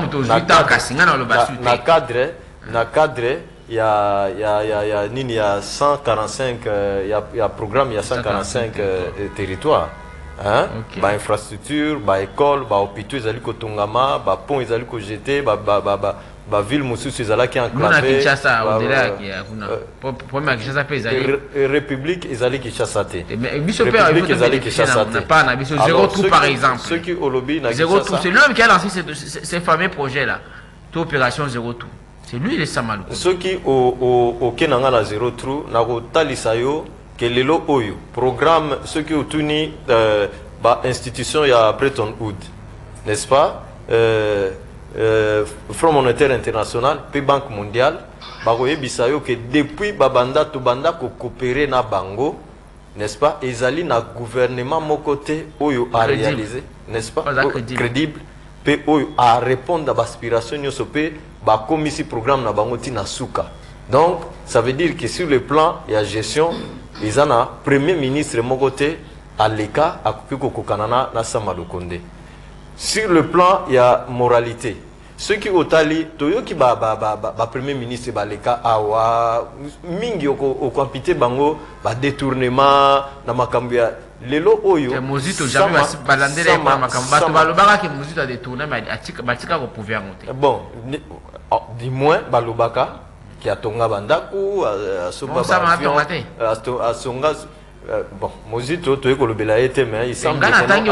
na cadre na cadre il y a il y a il y a, y a nini ya cent quarante-cinq il y a il y a programme il y a cent quarante-cinq territoires hein ba infrastructure ba école ba hôpitaux ezali ko tongama ba pont ezali ko jeter ba ba ba ba ville mosusu ezala ki enclavé Kinshasa au-delà qui kuna premier Kinshasa pe ezali république ezali Kinshasa te mais biso pe ezali Kinshasa te pas na biso zéro trou par exemple ceux qui au lobby na zéro trou c'est lui qui a lancé ces ces fameux projets là toute opération zéro trou c'est lui les Sama Lukonde ceux qui au au au kenanga na zéro trou na ko talisa yo que lelo oyo programme ceux qui otuni ba institution ya Bretton Woods n'est-ce pas euh Euh, Front monétaire international, puis Banque mondiale, baroye bisayo que depuis babanda to banda ko coopérer na bango, n'est-ce pas? Ezali na gouvernement mon côté oyo a réalisé, n'est-ce pas? Crédible, pe oyo a répondre à l'aspiration nyoso pe ba komisi programme na bango ti na suka. Donc, ça veut dire que sur le plan de la gestion, ils ont un premier ministre Mogote à l'Eka, à Kukokanana, na Samalukonde. Sur le plan, il y a moralité. Ceux qui ont tali, Toyo qui ba ba ba ba premier ministre ba l'Eka awa mingi au compité bango ba détournement na makambia lelo oyo. Mozito jamais va balander les makamba. Tu vas le baraka que Mozito a détourné mais atika batika au pouvoir monter. Bon, du moins balobaka qui a tonga bandaku a somba ba a songa. Bon, Mozito, tu es que le Belaïte, mais il semble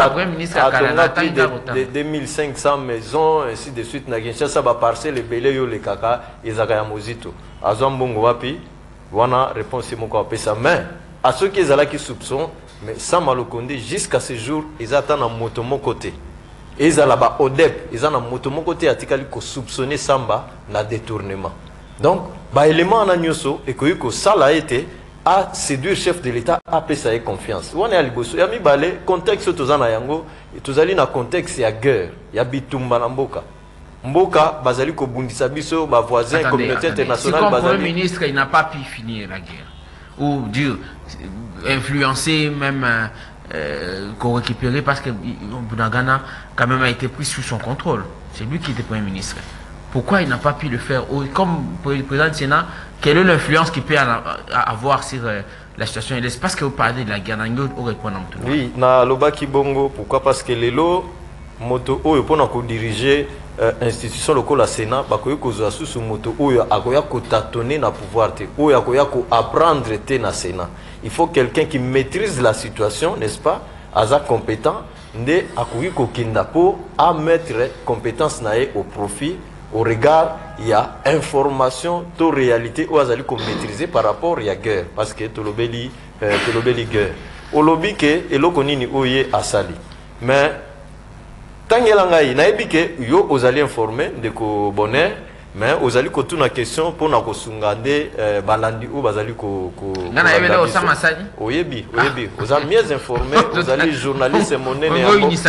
que de deux mille cinq cents maisons, ainsi de suite, ça va passer les Belé, les Kaka, ils ont Mozito. Azam Bongo Wapi, voilà, réponse c'est mon corps. Mais à ceux qui sont là qui soupçonnent, mais sans Malokonde, jusqu'à ce jour, ils attendent en moto mon côté. Ils sont là-bas au D E P, ils ont en moto mon côté, à Tikali, qui soupçonné Samba, la détournement. Donc, bah, élément en agnoso, et que ça l'a été. À séduire chef de l'État à ça confiance. On est à Liboso. Il y a mis balé contexte tous en ayango et tous allés dans contexte il y a guerre. Il y a bitumba na mboka. Mboka bazali ko bundisa biso ba voisin communauté internationale bazali. Si comme Premier ministre il n'a pas pu finir la guerre ou dire influencer même euh, qu'on récupérer parce que Bunagana quand même a été pris sous son contrôle. C'est lui qui était Premier ministre. Pourquoi il n'a pas pu le faire? Comme le président du Sénat, quelle est l'influence qu'il peut avoir sur euh, la situation? C'est parce que vous parlez de la guerre, vous répondez. Oui, na loba kibongo. Pourquoi? Parce que les lots, moto oyo pour diriger l'institution locale, la Sénat, bakoyo kozo sous moto oyo akoya ko tâtonner na pouvoir te, oyo akoya ko apprendre te na Sénat. Il faut quelqu'un qui maîtrise la situation, n'est-ce pas? Aza compétent, nde akoyi ko kinda po à mettre compétence nae au profit. Au regard, il y a information, to réalité, ou azali qu'on maîtriser par rapport à la guerre. Parce que tout le beli, tout le beli guerre. Au lobby que, et l'on connaît oye asali. Mais, tant que l'angaï, naïbi que, yo, ozali informé de ko bonheur, mais ozali ko tout na question pour na ko sungande, balandi ou bazali ko, ko, Nana yebe le osama sali? Oyebi, oyebi. Ozali mieux informé, ozali journaliste monene.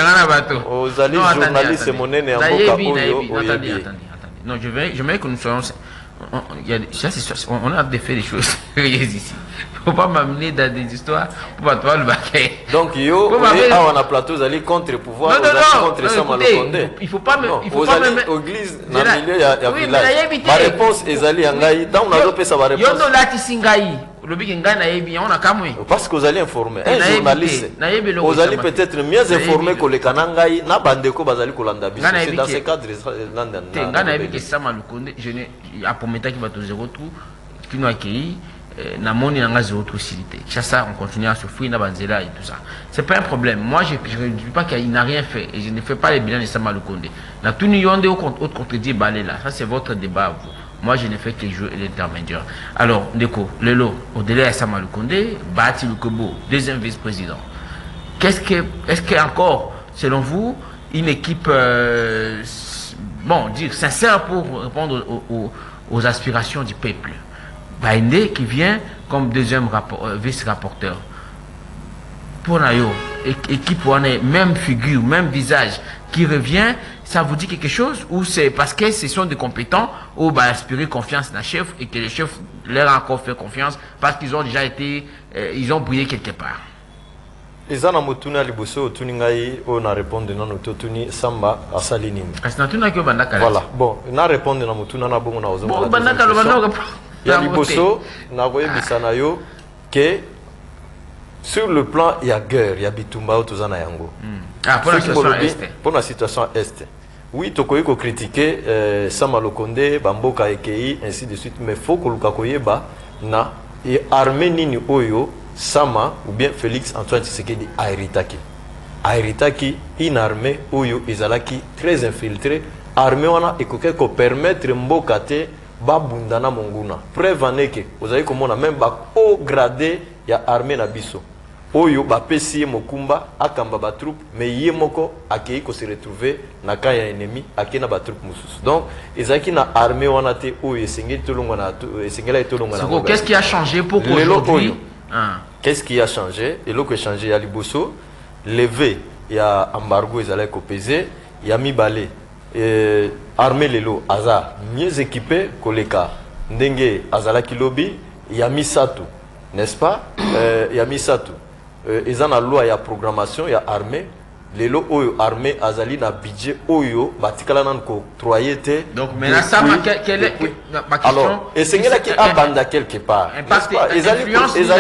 Ozali journaliste monene en boka oyo, oyebi. Non, je veux, je veux que nous soyons. On, il y a, on a fait des choses sérieuses ici. Il ne faut pas m'amener dans des histoires pour pas toi le baquet. Donc, yo, on a plateau, vous allez contre le pouvoir, non, non, non, contre ça, écoutez, il ne faut pas me. Il faut vous pas allez me. Au église, dans le milieu, il y a village. Ma réponse est allée en Gaï. Dans on a dopé sa réponse. Yo no lati singaï. Le big ngana yebi, on a kamwe. Parce que vous allez informer. Un journaliste. Vous allez peut-être mieux informer que les Kanangaï, na bandeko bazali kolanda biso. C'est dans ce cadre. Ngana yebi que ça malukonde. Je ne. À Pometa qui va te zéro tout, qui nous accueilli. Na moni nanga zéro trucilité. Ça, on continue à souffrir na banzela et tout ça. C'est pas un problème. Moi, je ne dis pas qu'il n'a rien fait et je ne fais pas les bilans de Sama Lukonde. Na tout nyonde au contredit balé là. Ça c'est votre débat à vous. Moi, je ne fais que jouer l'intermédiaire. Alors, Ndeko, Lelo, au-delà de Sama Lukonde, Bati Lukobo, deuxième vice-président. Qu'est-ce que, est-ce qu'il y a encore, selon vous, une équipe, euh, bon, dire sincère pour répondre aux, aux, aux aspirations du peuple? Baïndé qui vient comme deuxième euh, vice-rapporteur. Pour Nayo, équipe où on est même figure, même visage, qui revient, ça vous dit quelque chose? Ou c'est parce que ce sont des compétents ou bah, aspirer confiance dans le chef et que le chef leur a encore fait confiance parce qu'ils ont déjà été, euh, ils ont brillé quelque part? Les gens ont tenu à Liboso, Tuningaï, on a répondu non, Totuni, Samba, à Salinim. Voilà, bon, on a répondu non, Tuna, on a bon, on a osé. Il y a Liboso, on a voyé Bissanayo, que sur le plan, il y a guerre, il y a Bitumba, tout en Ayango. Ah, pour la situation est. Pour la situation est. Oui, tu peux critiquer euh, Sama Lukonde, Bamboka Ekei, ainsi de suite, mais il faut que Lukakoyeba na et armée Nini Oyo, Sama ou bien Félix Antoine Tshisekedi Airitaki. Airitaki, une armée Oyo, Izalaki, très infiltrée, armée wana et que permettre Mbokate, Babundana Monguna. Preuve en est que vous avez comme on a même haut gradé, il y a armée Nabiso. Oyo ba pesi mokumba akamba ba troupe mais yemoko akei ko se retrouver na kaya ennemi akena ba troupe mususu. Donc ezaki na armée wana te oyo esengeli tolonga na esengela tolonga na. Qu'est-ce qui a changé pour aujourd'hui? Qu'est-ce qui a changé? Et l'eau qui a changé à Liboso, levé, il y a embargo, ils allaient copier, il y a mis balai, armé les lots, hasard, mieux équipé que les cas. ndenge azalaki lobby ya misatu, n'est-ce pas? euh, ya misatu euh, eza na loi ya programmation ya armée lelo oyo armée azali na budget oyo batikala nan ko octroyer. Donc maintenant ça ma quelle est ma question? Alors essengela ki abanda quelque part, parce que ezali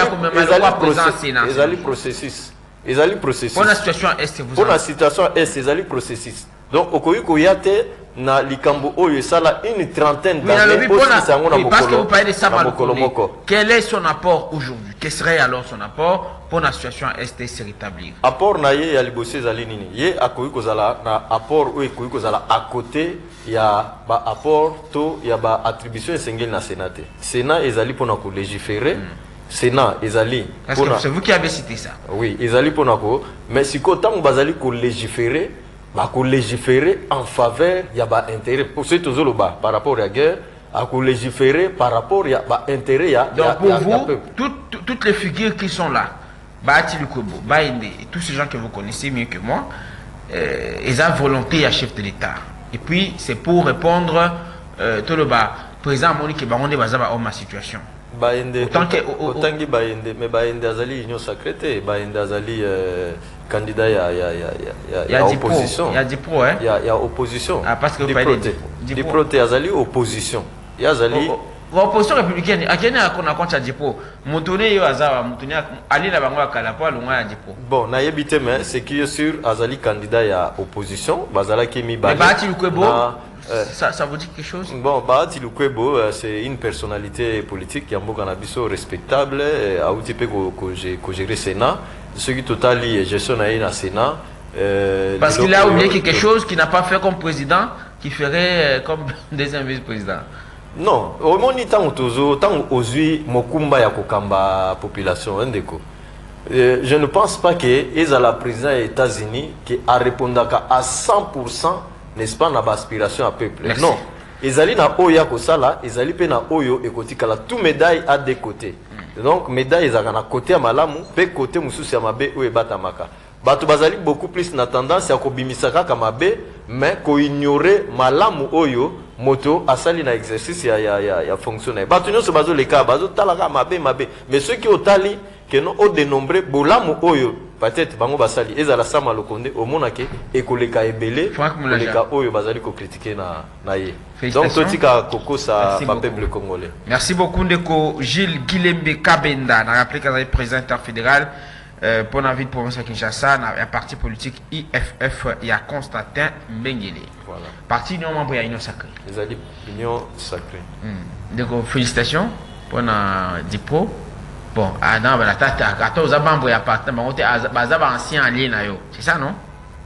ezali processus ezali processus pour la situation est vous pour la situation est ezali processus. Donc okoyi koyate na likambo oyo sala une trentaine d'années parce que vous parlez de ça. Quel est son apport aujourd'hui? Quel serait alors son apport pour la situation est se rétablir? Apport na ye ya libosi zali nini? Ye akoyi kozala na apport oyo koyi kozala à côté ya ba apport to ya ba attribution esengeli na Sénat. Sénat ezali pona ko légiférer. Sénat ezali pona. C'est vous qui avez cité ça. Oui, ezali pona ko mais siko tango bazali ko légiférer ba ko légiférer en faveur ya ba intérêt pour ce tozolo ba par rapport à la guerre à ko légiférer par rapport ya ba intérêt ya. Donc pour vous toutes toutes les figures qui sont là, Bahati Lukwebo, Baïndé et tous ces gens que vous connaissez mieux que moi, euh, ils ont volonté à chef de l'État. Et puis c'est pour répondre euh, tout le bas président Monique Baronde bazaba homme ma situation. Baïndé autant que autant que Baïndé mais Baïndé azali union sacrée, Baïndé azali candidat, il y a, y a, y a, y a, y a opposition. Il y a des pros, hein? Il y a, y a opposition. Ah, parce que vous parlez de proté, il y a opposition. Il y a Zali. L'opposition républicaine, à quel moment on a compté à Dipo? Montonné, il y a Azava, Montonné, Ali la Bangoa Kalapa, le moins à Dipo. Bon, n'a y habité, mais c'est qui est sûr, Azali candidat, il y a opposition. Bazala qui est mis bas. Mais Bahati Lukwebo, ça, ça vous dit quelque chose? Bon, Bahati Lukwebo, c'est une personnalité politique qui a un canabiso respectable, à Outipé que gérer Sénat. Ce qui total est gestion na Sénat. Euh, Parce qu'il a oublié quelque chose qu'il n'a pas fait comme président, qui ferait euh, comme deuxième vice-président. Non, au moins tant au tant aujourd'hui mokumba ya kokamba population ndeko. Je ne pense pas que ils à la président des États-Unis qui a répondu à cent pour cent, n'est-ce pas, na aspiration à peuple. Merci. Non, ils allaient na oya kosala, ils allaient pe na oyo ekotikala tout médaille à des côtés. Donc médaille ils na côté à malamu, pe côté mususu ya mabe ou ebatamaka. Batu bazali beaucoup plus na tendance à kobimisaka kamabe, mais ko ignorer malamu oyo moto asali na exercice ya ya ya, ya fonctionner. Batu nyo se bazo le cas, bazo talaka mabe mabe, mais ceux qui otali que non au dénombré bolamu oyo peut-être bango basali ezala sama lokonde au monake et koleka ebele koleka oyo bazali ko critiquer na na ye. Donc totika koko sa pa peuple congolais. Merci beaucoup ndeko Gilles Guilembe Kabenda na rappelé qu'il est président fédéral euh, pour la ville de province de Kinshasa, un parti politique I F F, il y a Constantin Mbengele. Voilà. Parti union membre il y a union sacrée. Les alliés union sacrée. Hmm. Donc félicitations pour la Dipro. Bon, ah non, la tête à quatorze membres il y a parti, mais on est à ancien allié na yo. C'est ça non?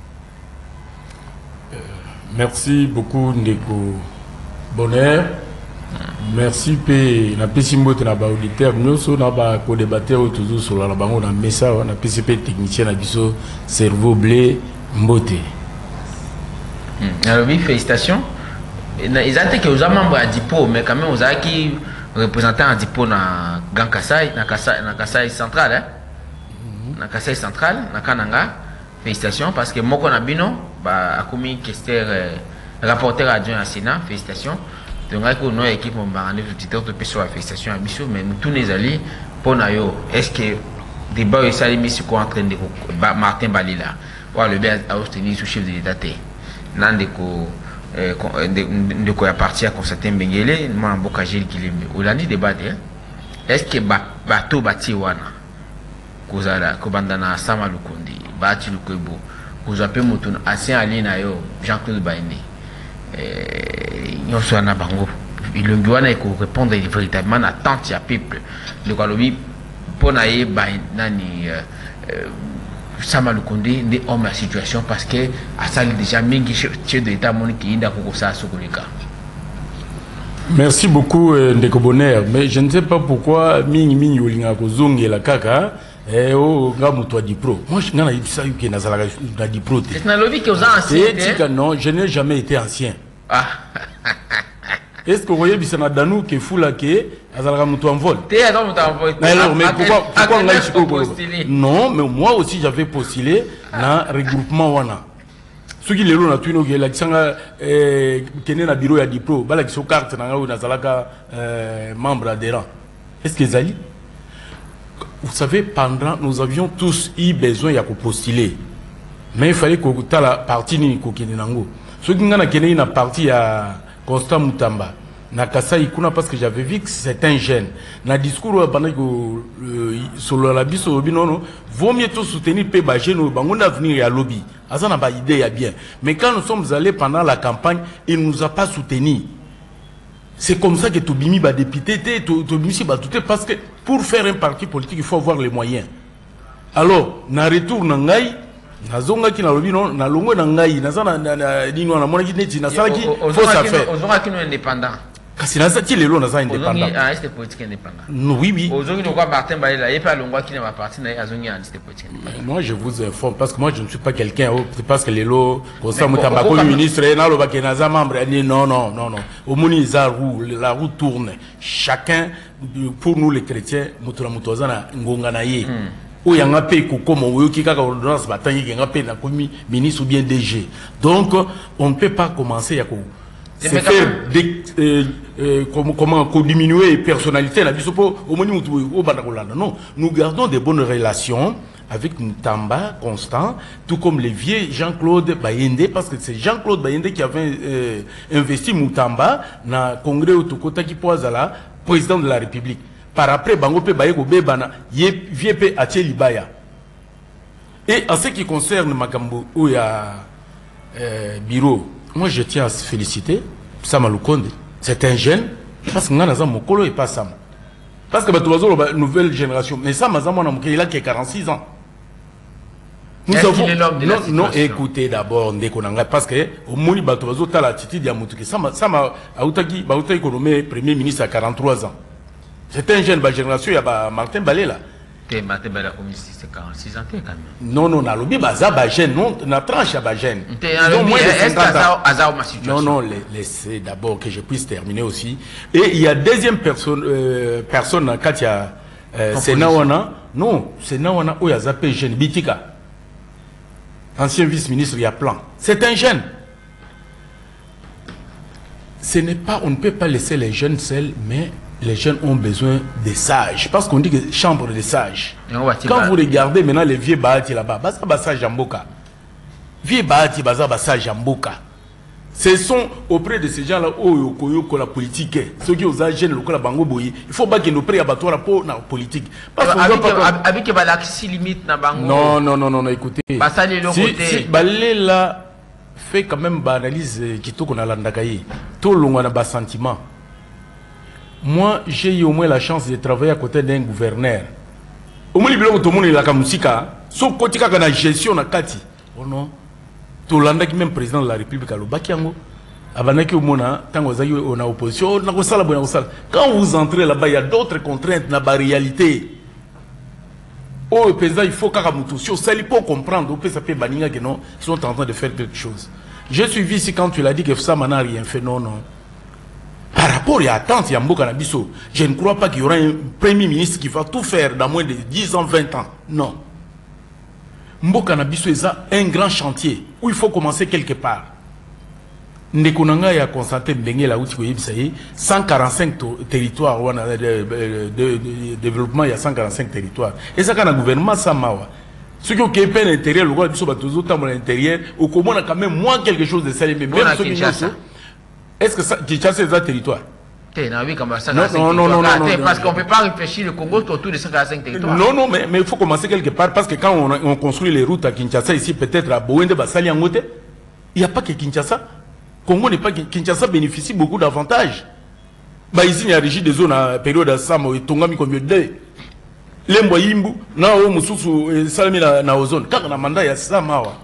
euh, Merci beaucoup Ndeko Bonheur. Merci pe na pesi mbote na ba auditeur nyonso na ba ko débatteur toujours sur la bango na mesa na P C P technicien na biso cerveau blé mbote. Hmm. Alors oui, félicitations. Ils ont été que aux membres à Dipo, mais quand même aux a qui représentant à Dipo na Grand Kassai, na Kassai, na Kassai central, hein. Mm -hmm. Na Kassai central, na Kananga. Félicitations parce que Moko Nabino, bah a commis questeur euh, rapporteur adjoint à Sénat. Félicitations. Donc avec nos équipes on va rendez-vous tout de suite sur la félicitation à Bissou, mais nous tous les alliés pour nayo. Est-ce que débat est salé sur quoi en train de Martin Balila, ou le bien à obtenir sous chef de l'État. Nandeko de quoi appartient à Constantin Mbengele, moi en Boka Gilles Guilembe. Ou l'année débat est-ce que bateau bâti wana kozala kobandana sama lukondi bâti lukwebo kozape mutun ancien ali na yo Jean-Claude Baïndé eh nyonso na bango ilongi wana eko répondre véritablement à tant ya peuple de kalobi pona ye nani sama lukondi de homme la situation parce que asali déjà mingi chef de l'état moniki inda kokosa sokolika. Merci beaucoup Ndeko Bonheur, mais je ne sais pas pourquoi mingi mingi olinga kozonge la kaka eh oh ngamu toi dipro. Moi je ngana yibisa yuke nazala na dipro. C'est na lobi que vous ancien. Non, je n'ai jamais été ancien. Ah. Est-ce que vous voyez bisana danou que fula ke azala mutu en vol? T'es dans mutu en vol. Alors mais pourquoi pourquoi ngai postulé? Non, mais moi aussi j'avais postulé na regroupement wana. ceux qui les l'ont tué nous la kisanga kene na bureau ya diplo bala kiso carte na ngao na zalaka membre adhérent est-ce que zali vous savez pendant nous avions tous eu besoin ya ko postuler mais il fallait que la partie ni ko kene nango ceux qui ngana kene na partie ya Constant Mutamba na Kasai kuna parce que j'avais vu que c'est un jeune na discours pendant que sur la biso binono vaut mieux tout soutenir pe ba jeune bango d'avenir ya lobby ça n'a pas idée ya bien mais quand nous sommes allés pendant la campagne il nous a pas soutenu c'est comme ça que Tobimi ba député Tobimi ba tout parce que pour faire un parti politique il faut avoir les moyens alors na retour na ngai nazonga ki na lobby non na longo na ngai na sana na dino na mona ki neti na sala ki faut ça faire ozonga ki no indépendant kasi na zati lelo na za indépendant ah c'est politique indépendant oui oui ozongi no kwa Martin Balela et pas longo ki na ma parti na azongi en politique indépendant moi je vous informe parce que moi je ne suis pas quelqu'un c'est parce que lelo Constant Mutamba comme ministre na lo ba ke na za membre non non non non au moni za roue la roue tourne chacun pour nous les chrétiens mutura mutoza na ngonga na ye ou yanga pe ko comme oyo ki kaka ordonnance batangi yanga pe na komi ministre ou bien D G donc on ne peut pas commencer à c'est faire des euh, euh, comment comment diminuer personnalité la bisopo au moni mutu au banakolanda non nous gardons des bonnes relations avec Mutamba Constant tout comme les vieux Jean-Claude Bayende parce que c'est Jean-Claude Bayende qui avait euh, investi Mutamba na congrès autokota qui poazala président de la République par après bango pe baye ko bebana ye vieux pe atie libaya et en ce qui concerne makambo ou ya euh, bureau moi je tiens à se féliciter Sama Lukonde c'est un jeune parce que ngana za mokolo et pas Sama parce que batubazo la nouvelle génération mais Sama za mona mokelo il a quarante-six ans nous avons non, non écoutez d'abord ndekonanga parce que au moni batubazo ta l'attitude ya mutuki Sama Sama autaki ba uta économie premier ministre à quarante-trois ans c'est un jeune ba génération il y a Martin Balela Martin Balela comme c'est quarante-six ans quand même non non na lobi baza ba jeune non na tranche ba jeune non moins de cinquante ans non non laissez d'abord que je puisse terminer aussi et il y a deuxième personne euh, personne Katia euh, c'est Nawana non c'est Nawana où il y a zappé jeune Bitika ancien vice-ministre il y a plan c'est un jeune ce n'est pas on ne peut pas laisser les jeunes seuls mais les jeunes ont besoin des sages. Parce qu'on dit que chambre des sages. Quand vous regardez maintenant les vieux Bahati là-bas, Baza Basa Jamboka. Vieux Bahati Baza Basa Jamboka. Ce sont auprès de ces gens-là, oh, oh, la politique. Ceux qui ont jeunes, le Bango Boyi. Il faut pas qu'ils nous prennent abattoir pour la politique. Parce avec que limite na Bango. Non, non, non, non, écoutez. Si, si Balé là fait quand même analyse qui tout qu'on a l'andakaye. Tout le monde a un sentiment. Moi, j'ai eu au moins la chance de travailler à côté d'un gouverneur. Au moins, il y a tout le monde qui a musica. Sauf côté qui a la gestion na kati. Oh non. Tout le monde qui même président de la République à l'Obakiango. Avant que mona tant on a opposition, on a sala bon sala. Quand vous entrez là-bas, il y a d'autres contraintes na ba réalité. Oh, le président, il faut qu'Akamutu, si ça il faut comprendre, ça peut baninga que non, ils sont en train de faire quelque chose. J'ai suivi ici quand tu l'as dit que ça n'a rien fait, non, non. Par rapport à l'attente, je ne crois pas qu'il y aura un premier ministre qui va tout faire dans moins de dix ans, vingt ans. Non. Mboka Nabiso est un grand chantier où il faut commencer quelque part. Ndekonanga ya Constantin Mbenge la outi ko yebsayi cent quarante-cinq territoires de développement il y a cent quarante-cinq territoires. Et ça quand le gouvernement ça mawa. Ceux qui ont un intérieur, le gouvernement biso ba toujours temps à l'intérieur, au comment quand même moins quelque chose de salé mais même ceux qui est-ce que ça, Kinshasa est un territoire? Non, non, non, non, parce qu'on ne peut pas réfléchir le Congo autour de cent quarante-cinq territoires. Non, non, mais, mais il faut commencer quelque part parce que quand on, on construit les routes à Kinshasa, ici peut-être à Boende, Basali, Angote, il n'y a pas que Kinshasa. Congo n'est pas Kinshasa bénéficie beaucoup d'avantages. Bah ici il y a régi des zones à période à Samo et Tongami comme deux. Lembo Yimbu, na o mususu salami na ozone. Quand on a mandat il y a Samawa.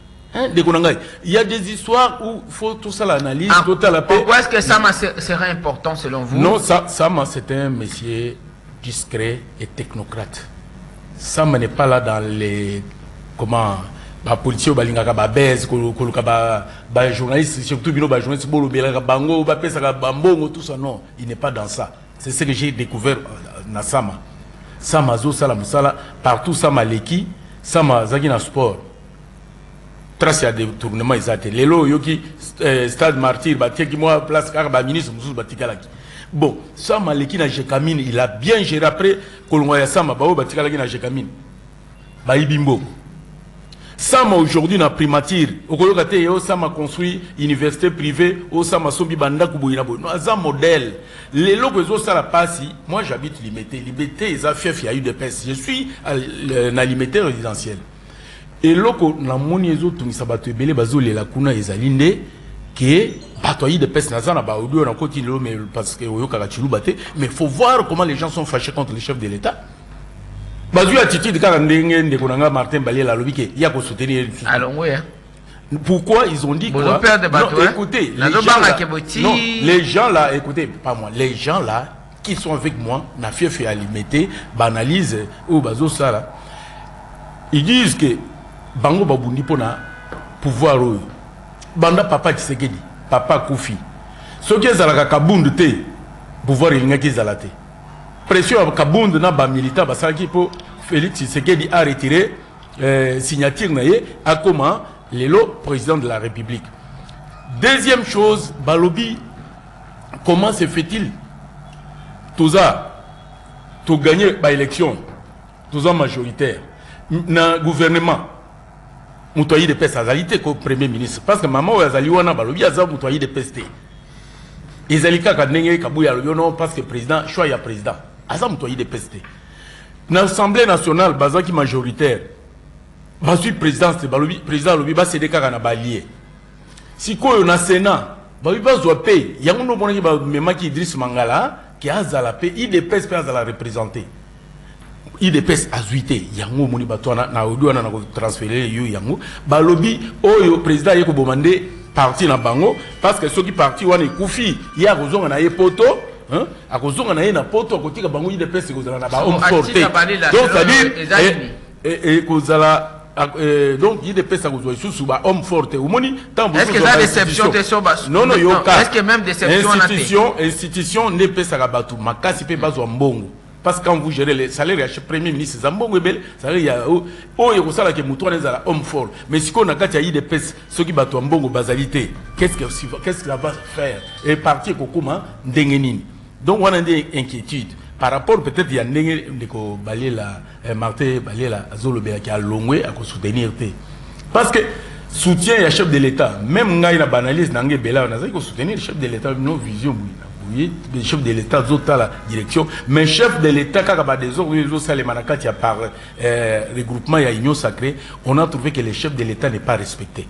Il y a des histoires où il faut tout ça l'analyse. Ah, pourquoi est-ce que Sama serait important selon vous? Non, ça, Sama c'est un monsieur discret et technocrate. Sama n'est pas là dans les comment ba policier balinga ba base koluka ba ba journaliste surtout bino ba journaliste bolo belanga bango ba pesa ka bambongo tout ça non, il n'est pas dans ça. C'est ce que j'ai découvert na Sama. Sama zo sala musala partout Sama leki, Sama zaki na sport. trace ya détournement exact lelo yoki euh, stade martyr batie ki moi place car ba ministre mususu batikalaki bon ça maleki na Jekamine il a bien géré après kolongo ya sama ba o batikalaki na Jekamine ba ibimbo sama aujourd'hui na primature okoyoka te yo sama construit université privée o sama sombi banda kuboyina boy no aza modèle lelo ko ça la pasi moi j'habite Limité Limité eza fief ya U D P S je suis na Limité résidentiel et loko na moni ezo tungisa bato ebele bazolela kuna ezali nde ke bato yi de pes na zana ba audio na koti lelo mais parce que oyoka ka chiluba te mais faut voir comment les gens sont fâchés contre le chef de l'État bazu attitude kaka ndenge ndeko nanga Martin Balela lobike ya ko soutenir allons hein. Pourquoi ils ont dit bon, quoi de bateau, non, hein? Écoutez la les gens, là, non, les gens là écoutez pas moi les gens là qui sont avec moi na fief et alimité banalise ou bazo ça là ils disent que bango babundi pona pouvoir oyo banda papa Tshisekedi papa Koufi soki ezalaka kabundu te pouvoir elingaki ezala te pression ya kabundu na ba militant basalaki po Félix Tshisekedi a retiré euh, signature na ye akoma lelo président de la République. Deuxième chose balobi comment se fait-il tout ça to gagner ba élection tout ça majoritaire na gouvernement mutoyi de peste azalité ko premier ministre parce que maman azali wana balobi aza mutoyi de peste ezalika ka ndenge kabuya lobi non parce que président choix ya président aza mutoyi de peste na assemblée nationale bazaki majoritaire bazui présidence de balobi président lobi ba cédé kaka na balié sikoyo na sénat balobi bazwa pe yango no bonaki ba memaki Idriss Mangala qui azala pe I D P S pe azala représenter I D P S azuité yango moni batwana na audio na ko transférer yo yango balobi oyo président yeko bomande parti na bango parce que ceux qui parti wana ekufi ya kozonga na ye poto hein akozonga na ye na poto akotika bango I D P S kozala na ba homme forté donc ça dit et et kozala donc I D P S akozwa sous ba homme forté omoni tant est-ce que ça déception te so bas non non yo est-ce que même déception na institution institution ne pesa ka batu makasi pe bazwa mbongo. Parce que quand vous gérez les salaires du premier ministre, Zambongo Ebel, ça y a oh il y a ça que mouton les a homme fort. Mais si on a quand il y a des pes, ceux qui battent Mbongo basalité, qu'est-ce que qu'est-ce qu'il va faire? Et partir kokuma ndengenini. Donc on a des inquiétudes par rapport peut-être il y a ndenge ndeko Balela Martin Balela Zolobela qui a longé à soutenir te. Parce que soutien ya chef de l'État, même ngai na banalise nangé Bela on a ko soutenir le chef de l'État non vision oui, le chef de l'État zota la direction, mais chef de l'État quand il y a des autres qui a par euh, regroupement et union sacrée, on a trouvé que le chef de l'État n'est pas respecté.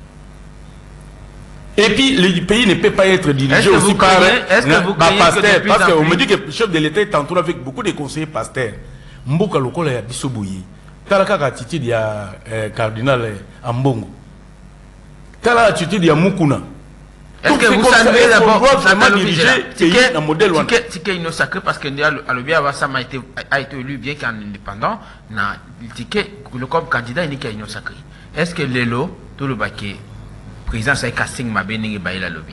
Et puis le pays ne peut pas être dirigé aussi par un pasteur, parce qu'on me dit que le chef de l'État est entouré avec beaucoup de conseillers pasteurs. Mboka lokola ya bisobouyi. Tala kaka attitude ya cardinal Ambongo. Tala attitude ya Mukuna. Est-ce que vous savez d'abord vraiment diriger un modèle Ticket Union Sacrée parce que Alobia Wassama a été élu bien qu'en indépendant, na ticket le comme candidat unique à Union Sacrée. Est-ce que Lelo, tout le baquet, président c'est casting ma béning et baïla lobby?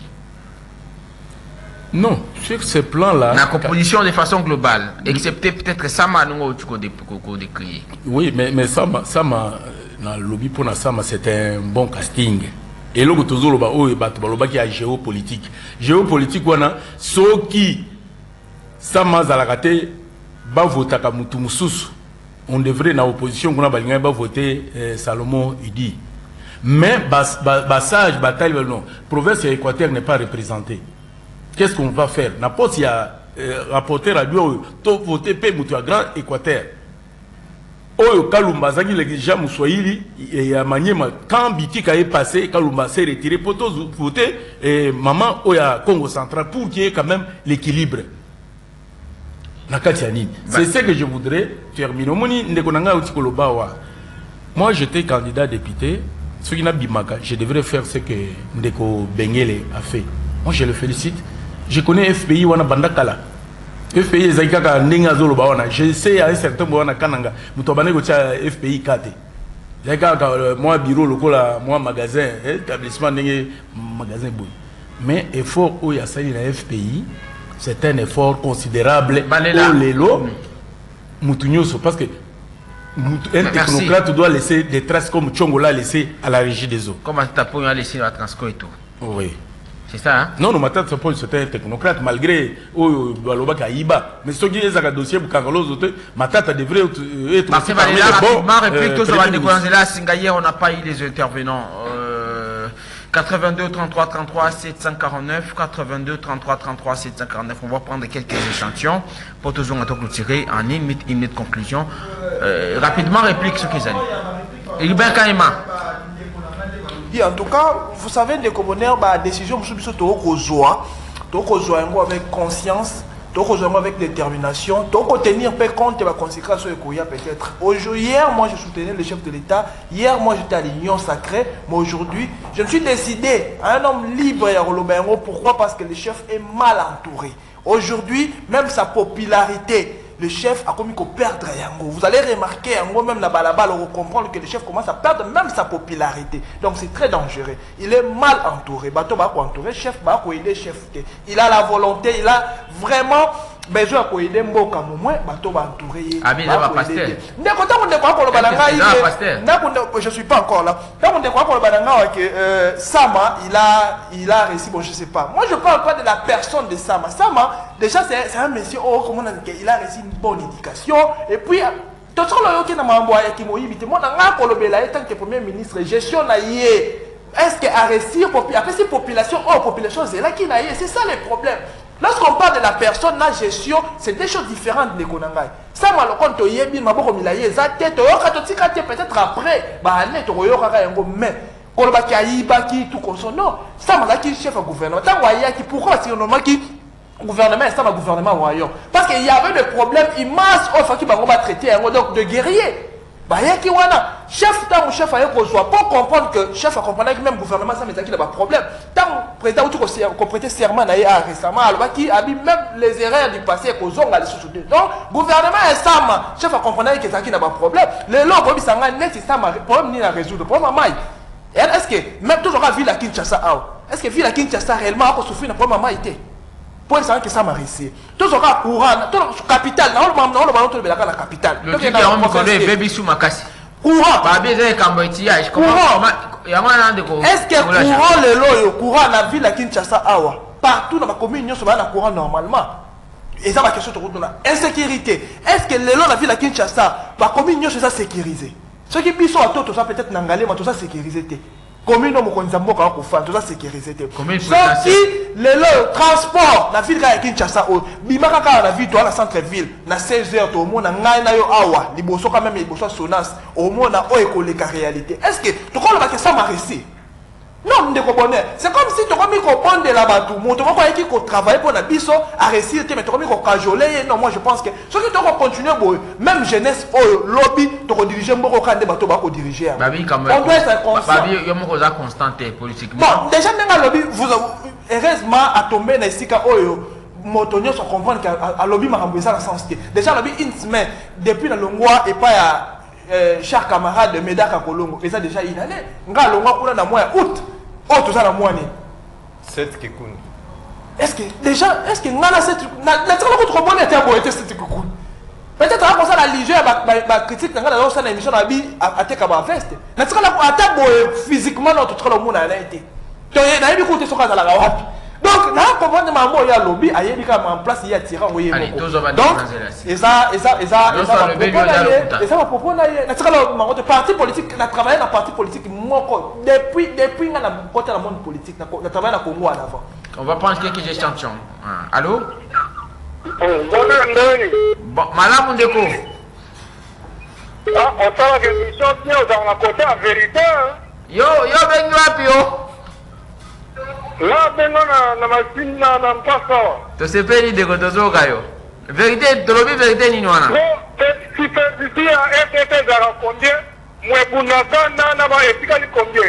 Non, sur ce plan-là. La composition de façon globale, excepté peut-être Sama nous tu décrié. Oui, mais mais Sama Sama dans le lobby pour Sama c'est un bon casting. Et là, toujours le bas, oh, et bat, le bas qui a géopolitique. Géopolitique, wana, ceux qui, ça m'a zalakate, ba voter comme Mutumoussous, on devrait dans l'opposition, qu'on a baligné, ba voter Salomon Idi. Mais bas, bas, sage bataille, non. Province et Équateur n'est pas représenté. Qu'est-ce qu'on va faire? N'importe s'il y a rapporteur à lui, tout voter paix, Moutou à Grand Équateur. Oyo Kalumba zaki les gens Moussoïli et à Maniema quand Bitika est passé Kalumba s'est retiré pour tous voter et maman Oya Congo central pour qu'il y ait quand même l'équilibre. C'est ce que je voudrais terminer. Moi j'étais candidat député. Ce qui n'a bimaka, je devrais faire ce que Ndeko Bengele a fait. Moi je le félicite. Je connais F P I wana bandakala. F P I ezakaka ndinga zolo baona je sais à un certain moment na kananga mutobane ko tia F P I kate zakaka moi bureau lokola moi magasin établissement ndenge magasin boy mais effort o ya sali na F P I c'est un effort considérable au lelo mutunyoso parce que Un technocrate doit laisser des traces comme Tchongola a laissé à la régie des eaux. Comme Tapo a laissé la Transco et tout. Oui. C'est ça, hein? Non, non, Matata Sapol, c'était un technocrate, malgré oh, Balobaka Iba. Mais ce qui est un dossier pour Carlos, Matata devrait être. Martin Valéla, rapidement, réplique que sur Nicolas Singaye, on n'a pas eu les intervenants. Euh, quatre-vingt-deux trente-trois trente-trois sept cent quarante-neuf, quatre-vingt-deux trente-trois trente-trois sept cent quarante-neuf. On va prendre quelques échantillons pour toujours en tirer en une minute, une minute de conclusion. Euh, rapidement, réplique ce qu'ils ont dit. Ilbert Kaima. En tout cas, vous savez, les communaires, la décision, je suis avec conscience, avec détermination, tenir compte de la conséquence peut-être. Aujourd'hui, hier, moi, je soutenais le chef de l'État. Hier, moi, j'étais à l'Union sacrée. Mais aujourd'hui, je me suis décidé à un homme libre et à Rolobengo. Pourquoi? Parce que le chef est mal entouré. Aujourd'hui, même sa popularité, le chef a commis qu'on perdre Yango. Vous allez remarquer, Yango, même la balabala, on comprend que le chef commence à perdre même sa popularité. Donc c'est très dangereux. Il est mal entouré. Bateau va entouré, chef va aider chef. Il a la volonté, il a vraiment besoin d'aider Mboka Moumouen, bateau va entourer. Ah, mais il va passer. Je ne suis pas encore là. Quand on découvre pour le Bananga que Sama, il a, il a réussi, bon, je ne sais pas. Moi, je ne parle pas de la personne de Sama. Sama, déjà, c'est un monsieur, oh, comment on a dit, il a réussi une bonne éducation. Et puis, tout ce que l'on a envoyé, qui m'a invité, moi, je suis tant que premier ministre, gestion, est-ce qu'à réussir, après, c'est population, oh, population, c'est là qu'il a eu. C'est ça le problème. Lorsqu'on parle de la personne, la gestion, c'est des choses différentes de Konangai. Ça, moi, le compte, il y a bien, ma boue, il y a des têtes, peut-être après, bah, net, il y aura un gros, mais, quand on va y baki, tout comme ça, non, ça, moi, qui chef au gouvernement, tant qu'il pourquoi, c'est normalement qui gouvernement, c'est un gouvernement royaume. Parce qu'il y avait des problèmes immenses, enfin, qui va traiter un donc de guerrier. Bah, il y a qui wana chef tant chef a pour comprendre que chef a compris que même gouvernement ça mais qu'il a pas de problème tant président tout qu'on prêter serment à récemment alors qui a même les erreurs du passé qu'on zonga les sous donc gouvernement est ça chef a compris que ça qui n'a pas de problème les lois comme ça net ça problème ni la résoudre problème maille est-ce que même toujours à ville à Kinshasa est-ce que ville à Kinshasa réellement a souffrir un problème maille pour ça que ça m'a réussi tout ce cas courant tout capital non le non le ballon tout le la capitale le truc est on me connaît baby sous ma casse courant ba bien Cambodia je comprends ya mwana ndeko est-ce que courant le loyo courant la ville à Kinshasa awa partout dans ma commune nyonso ba na courant normalement et ça va question de route là insécurité est-ce que le long la ville à Kinshasa ba commune nyonso ça sécurisé ce qui biso à tout ça peut-être nangale mais tout ça sécurisé commune au Konzambo quand on fait tout ça sécurisé sorti le transport la ville à Kinshasa au bimaka ka la ville toi la centre ville na seize heures au monde na na yo awa liboso quand même liboso sonas au monde na o école réalité est-ce que tu crois que ça m'a réussi non de bonheur c'est comme si tu as mis qu'on prend de la bateau mon tu vois qui qu'on travaille pour la biso à réussir mais tu as mis qu'on cajoler non moi je pense que ce qui doit continuer même jeunesse au lobby tu dois diriger beaucoup quand des bateaux va diriger babi quand même on doit être constant babi yo mo koza constante politiquement bon déjà dans le lobby vous heureusement à tomber dans ici quand oyo motonyo se comprendre qu'à lobby m'a rembourser la sens déjà le lobby une semaine depuis le longwa et pas à chers camarades de Medaka Kolongo et ça déjà une année nga longwa kuna na mois août oh tout ça la mois ni sept kikuni est-ce que déjà est-ce que nga na sept na na trop trop bonne était boité sept kikuni peut-être à ça la ligue ba ba critique nga dans ça émission na bi ateka ba veste na tsaka la attaque physiquement notre trop le monde a été to na bi côté soka za la wapi donc na comprendre maman ya lobby ayebi ka en place ya tirant oui donc et ça et ça et ça et ça et ça va proposer na tsaka la mango de parti politique na travailler dans parti politique moko depuis depuis na côté la monde politique na travailler na Congo à l'avant on va prendre quelques échantillons allô bon madame Ndeko ah on parle de mission bien dans la côté en vérité yo yo bengi wapi yo là bengo na na machine na na mpasa to sepeli de kotozoka yo vérité tolobi vérité nini wana no si fait ici à R T T za combien moi bunaka na na ba etikali combien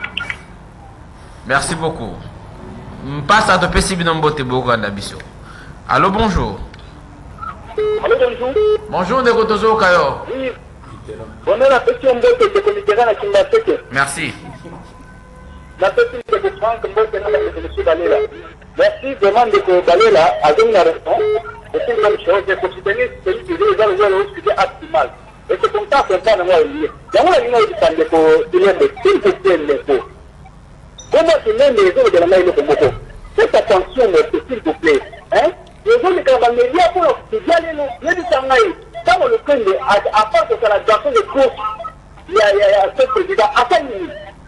merci beaucoup passe à te pesi binombote boko na biso allô bonjour allô bonjour bonjour de kotozoka yo oui on est la question de de comité na Kindateke merci. La petite de Franck Mbote na monsieur Balela. Merci vraiment de Balela a donné la réponse. Et c'est une bonne chose de considérer celui qui veut les avoir optimal. Et c'est comme ça c'est pas moi lié donc la ligne de tande ko il est de s'il vous plaît les ko comment tu mets les autres de la main de Congo faites attention s'il vous plaît hein les autres quand on met là pour bien les les sangai quand on le prend à part que la garçon de course il y a il y a ce président à quel niveau.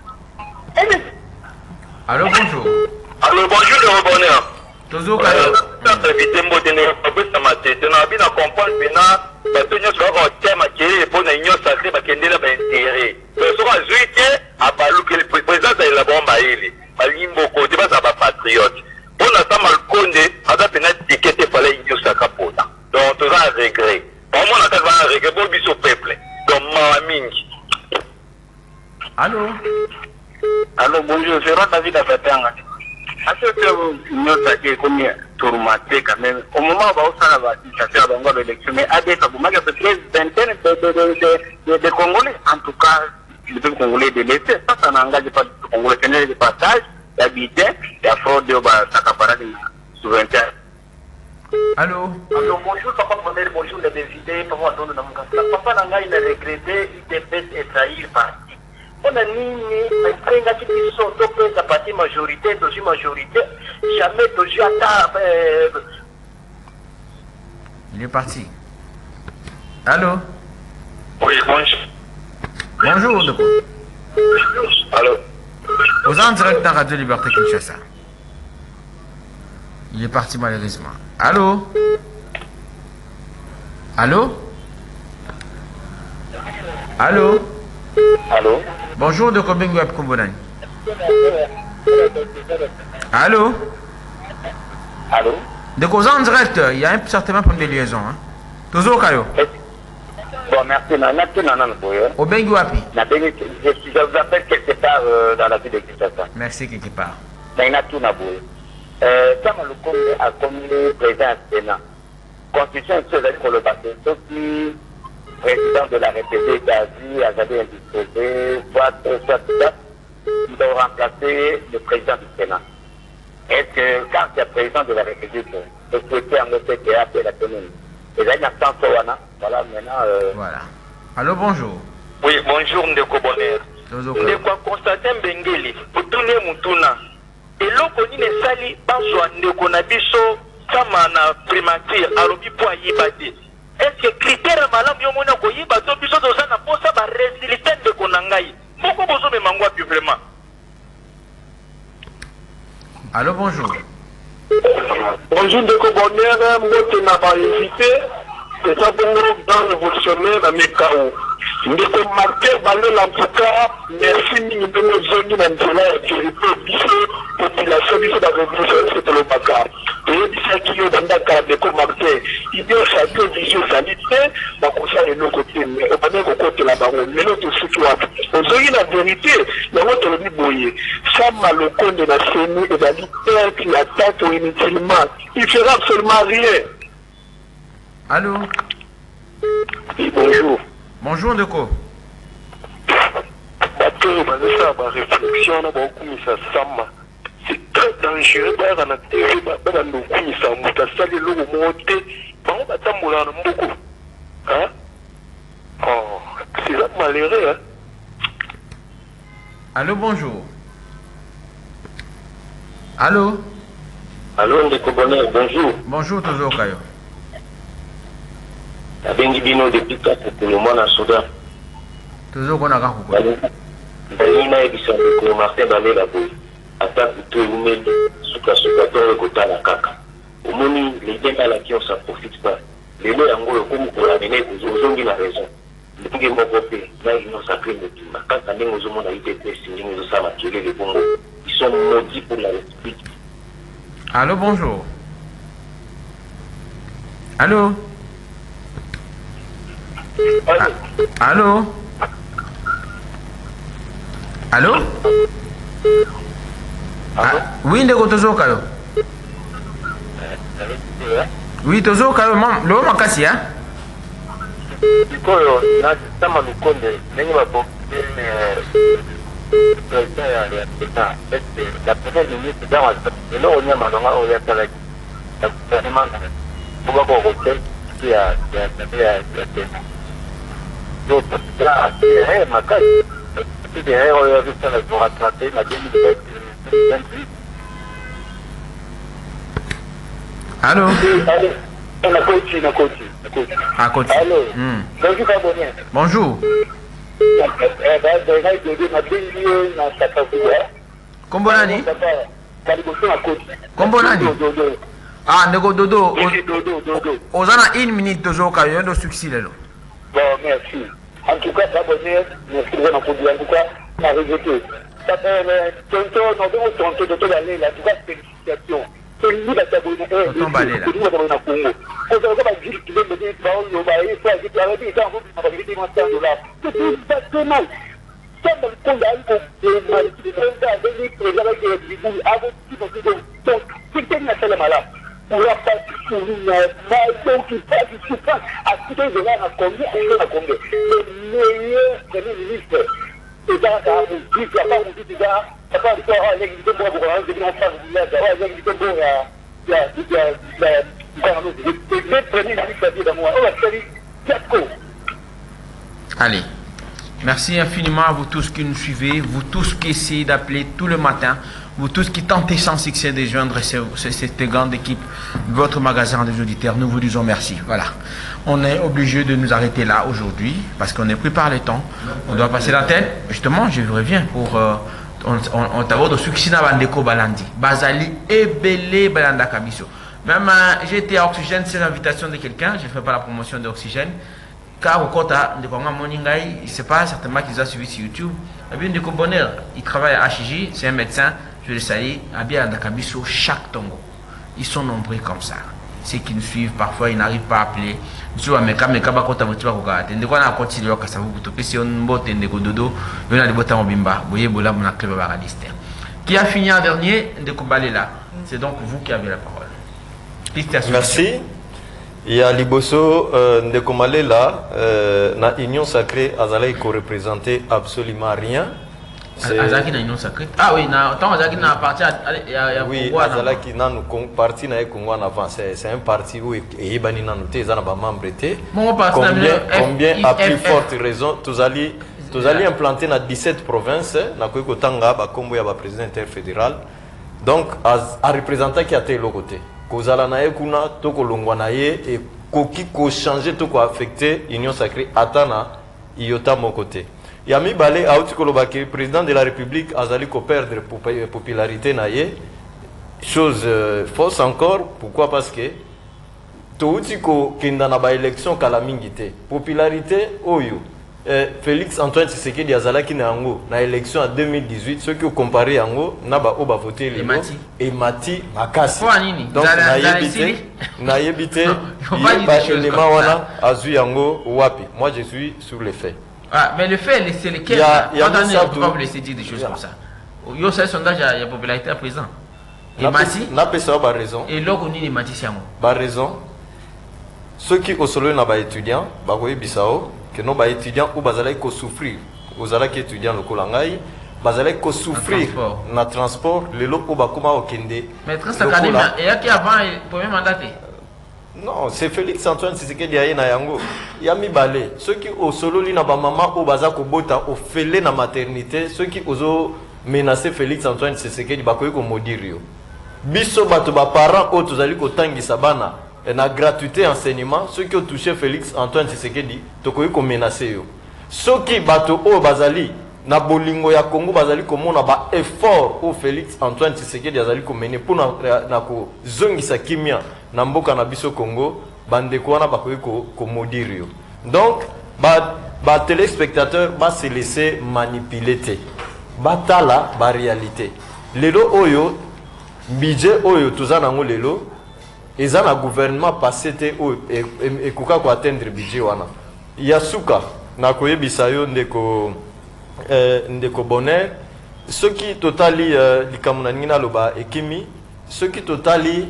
Allô, bonjour. Allô, bonjour, le bonheur. Toujours Kayo. Ça fait vite, moi, je n'ai pas pu s'amater. Je n'ai pas comprendre maintenant. Parce que nous avons un thème qui est pour une union sacrée, qui est intérêt. Ce sera juillet, à Balou, que le président de la bombe à il. Malimbo, côté, ça va patriote. Pour l'instant, Malconde, à la pénale, étiquette, il fallait une union sacrée pour ça. Donc, on a un regret. Pour moi, on a un regret pour le peuple. Donc, Mahaming. Allô? Allô, bonjour, c'est Rod David Afatanga. À ce que nous avons comme tourmenté quand même, au moment où on a va faire l'élection, mais à des cas, vous m'avez fait vingtaine de Congolais, en tout cas, le peuple congolais de l'Est, ça, ça n'engage pas le Congolais, c'est le partage, d'habiter, et à fraude de Sakapara de souveraineté. Allô? Allô, bonjour, papa, bonjour, les invités, papa, dans le papa, n'a il a regretté, il était trahi par. On a mis les gens qui sont dans la partie majorité, dans une majorité, jamais toujours à table. Il est parti. Allô? Oui, bonjour. Bonjour, Doko. Allô? Aux en direct dans Radio Liberté Kinshasa. Il est parti malheureusement. Allô? Allô? Allô? Allô? Bonjour de Kobengo Web Kumbonani. Allô? Allô? De cause en direct, il y a un, certainement pour des liaisons. Hein? Toujours Kayo. Bon, merci. Nana, tu n'en as pas. Au Bengo Wapi. Je vous appelle quelque part euh, dans la ville de Kinshasa. Merci quelque part. Nana, tu n'as pas. Comme le comité a commis le président du Sénat, constitution est celle pour le passé. Sauf qui président de la République d'Asie, Azadé indisposé, soit, soit, soit, il doit remplacer le président du Sénat. Est-ce que quand il y a président de la République, le souhaité en fait qu'il y a la commune. Et là, il y a tant de voilà, maintenant. Euh... Voilà. Allô, bonjour. Oui, bonjour, Ndeko Bonheur. Ndeko Constantin Bengeli, pour tourner Moutuna. Et l'on ne sali, Bansoa, Ndeko Nabiso, Samana, primature, Arobi Poyibadi. Est-ce que critère malam yomona koyi bato biso doza na posa ba résilité de konangai moko bozo me mangwa vraiment. Allô, bonjour. Bonjour de Bonheur, moi n'a pas invité, c'est ça pour nous dans révolutionnaire à Mekao. Ndeko marqué balé en tout cas, merci nous de nos zones d'intérêt qui répondent population biso da révolution c'est le Baka. Et disa qui est dans Dakar Ndeko marqué, il y a chaque vision sanitaire, bah comme ça les côté mais on va pas côté là-bas, mais l'autre c'est quoi. Aujourd'hui la vérité, la votre le boyer, ça malocon de la C N I et la liberté qui attaque inutilement. Il fera absolument rien. Allô? Oui, bonjour. Bonjour, Ndeko. Bateau, basé ça, ma réflexion, on a beaucoup mis ça, Sama. C'est très dangereux, bah, on a T V, bah, on a beaucoup mis ça, on a salé l'eau au monté, bah, on va t'amouler en beaucoup. Hein? Oh, c'est là malheureux, hein? Allô, bonjour. Allô? Allô, Ndeko Bonheur, bonjour. Bonjour, toujours Kayo. La Bengibino depuis quatre pour le monde en Soudan. Toujours qu'on a grand coup. Balina et Bisson de Martin Balé la boue. Attaque tout le monde sous la sous-plateau et côté à la caca. Au moment les gens à la qui on s'en profite pas. Les lois en gros, comme pour la mener, vous ont la raison. Le plus grand côté, là, ils n'ont sacré de tout. Quand on est aux hommes, on a été testés, ils nous ont maturé les bons mots. Ils sont maudits pour la République. Allô, bonjour. Allô? Allô? Ah, allô? Allô? Ah, oui, Ndeko Tozo Kayo. Oui, Tozo Kayo, lo makasi hein? Sikoyo na sama lukonde nenye maboke président ya ya la première ministre dans la lo onya malonga o ya tala ya gouvernement pour ba ko ko ya ya ya erreur makasi petite erreur oyo azosala korattrape na deux mille vingt-huit. Allô? Na koti, na koti, na koti. À côté. Allô? Hmm. Bonjour, Fabien. Bonjour. Kombo nani? Kombo nani? Ah, ndeko Dodo. Ozana une minute tozo ka yo ndo succès lelo. Bon, merci. En tout cas, Fabien, merci de nous dire en tout cas, na rejeté. Ça fait tonton, non, non, tonton de tout aller là, en tout cas, félicitations. C'est lui qui a taboué. Tonton Balé là. On va pas dire qu'il me dit bah on va aller faire des travaux des gens on va dire des dollars c'est tout ça mal ça me tombe à l'eau et mal qui prend ça venir pour les avec des boules avant tout donc donc c'est une affaire malade pour la partie sur une mal donc qui passe qui passe à tout de là à combien on a combien le meilleur premier ministre et ça ça vous dit ça pas vous dit ça ça pas dire ah les gens bon pour un des enfants vous là ça les gens bon là là Allez, merci infiniment à vous tous qui nous suivez, vous tous qui essayez d'appeler tout le matin, vous tous qui tentez sans succès de joindre cette grande équipe de votre magasin des auditeurs. Nous vous disons merci. Voilà, on est obligé de nous arrêter là aujourd'hui parce qu'on est pris par le temps. On doit passer l'antenne. Justement, je vous reviens pour euh, on, on, on t'avoue de succès na bandeko balandi, Bazali et Belé Balanda Kabiso. Même euh, j'ai été à Oxygène sur l'invitation de quelqu'un, je ne fais pas la promotion d'Oxygène. Car au Kota, de Panga Moningai, il ne sait pas certainement qu'ils ont suivi sur YouTube. Abien de Bonheur, il travaille à H I J, c'est un médecin, je le salue, Abia Ndakabiso, chaque Tongo. Ils sont nombreux comme ça. Ceux qui nous suivent, parfois, ils n'arrivent pas à appeler. Nous sommes à Meka, Meka, Bakota, Motiba, Koga. Tende quoi, on a continué à Kassavou, Tope, si on botte, Tende Kododo, on a des bottes en Bimba, Boye, Bola, mon club baradiste. Qui a fini en dernier, Ndeko Balela. C'est donc vous qui avez la parole. Merci. Il y a Liboso euh, Ndekomale là, euh, na Union Sacrée, Azala qui représentait absolument rien. Azaki na Union Sacrée. Ah oui, na tant Azaki na parti à oui, Azala qui na nous parti na Congo en avant, c'est un parti où et bani na nous té za na ba membre té. Combien combien à plus forte raison tous allez tous allez implanter na dix-sept provinces na ko tanga ba kombo ya ba président interfédéral. Donc à représentant qui a été le côté. Kozala na ye kuna toko longwa na ye et koki ko changer toko affecter Union Sacrée atana iota mon côté. Yami balé a outi kolobaki président de la République azali ko perdre popularité na ye chose euh, fausse encore. Pourquoi? Parce que to outi ko kenda na ba élection kala mingité popularité oyo Euh, Félix Antoine Tshisekedi azalaki na yango na élection en deux mille dix-huit ceux qui ont comparé yango na ba oba voter les et Mati Makasi donc na yebité na yebité il pas élément wana azu yango wapi. Moi je suis sur les faits. Ah mais le fait c'est lequel il y a on peut pas vous laisser dire des choses comme ça. Yo c'est sondage il y a popularité à présent. Et Mati n'a pas ça ba raison et logo ni Mati siamo ba raison ceux qui au solo na ba étudiant ba ko bisao que nos étudiants ou bazalai ko souffrir aux ala qui étudiants le kolangai bazalai ko souffrir na transport le lo ba kuma okende mais très académique et qui avant premier mandat non c'est Félix Antoine Tshisekedi aye na yango yami balé ceux qui au solo li na ba maman ou baza ko bota au fele na maternité ceux qui ozo menacer Félix Antoine Tshisekedi ba ko ko modirio biso bato ba parents o tozali ko tangisa bana na gratuité enseignement ceux qui ont touché Félix Antoine Tshisekedi tokoyi ko menacer yo ceux qui bato o bazali na bolingo ya Congo bazali ko mona ba effort au Félix Antoine Tshisekedi azali ko mener pour na, na ko zongisa kimia na mboka na biso Congo bande ko wana bakoyi ko ko modirio donc ba ba téléspectateurs ba se laisser manipuler te batala ba réalité lelo oyo budget oyo tozana ngo lelo et ça, le gouvernement passé et kuka ko atteindre budget wana. Yasuka na koye bisayo ndeko ndeko bonheur ceux qui totali likamuna ngina loba ekimi ceux qui totali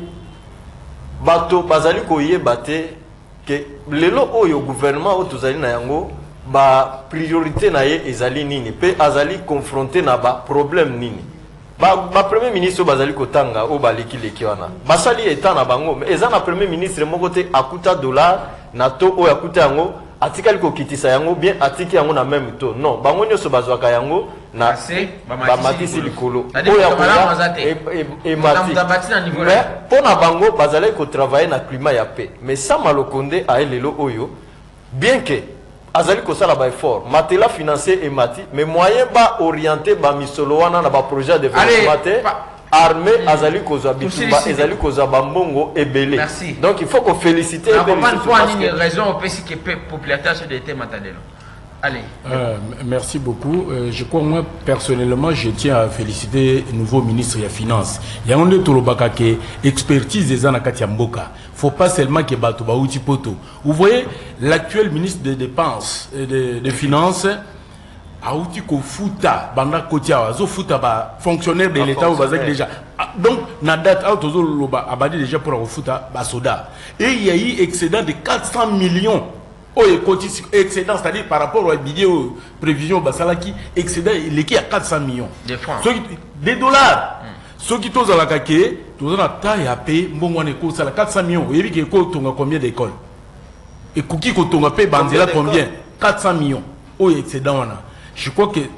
bato bazali koye bate que lelo oyo gouvernement o tozali na yango ba priorité na ye ezali nini pe azali confronté na ba problème nini. Ba, ba premier ministre bazali kotanga o baliki leki wana basali eta na bango mais eza na premier ministre moko te akuta dollar na to o akuta yango atikali ko kitisa yango bien atiki yango na même taux non bango nyoso bazwaka yango na ba matisi likolo oya ko e mati mais pona bango bazale ko travailler na climat ya paix mais ça Malokonde a elelo oyo bien que azali ko sala ba effort matela financier et mati mais moyen ba orienter ba misolo wana na ba projet de développement armée azali koza bitumba ezali koza bambongo ebele donc il faut qu'on félicite et une raison au P C que populateur sur des thèmes matadelo. Allez. Euh, merci beaucoup. Euh, je crois moi personnellement je tiens à féliciter le nouveau ministre des Finances. Il y a un de tolobaka que expertise des anakati mboka. Faut pas seulement que bato ba uti poto. Vous voyez l'actuel ministre des dépenses et des de finances Aouti ko futa banda kotia azo futa ba fonctionnaire de l'état ou bazak déjà donc na date autozo loba abadi déjà pour futa ba soda et il y a eu excédent de quatre cents millions oh excédent c'est-à-dire par rapport au budget prévision basalaki excédent il est qui à quatre cents millions des francs des dollars ceux qui toza la kake toza na taille à payer mbongo ne ko sala quatre cents millions et que ko tonga combien d'écoles et kuki ko tonga paye banzela combien quatre cents millions oh excédent wana. Je crois que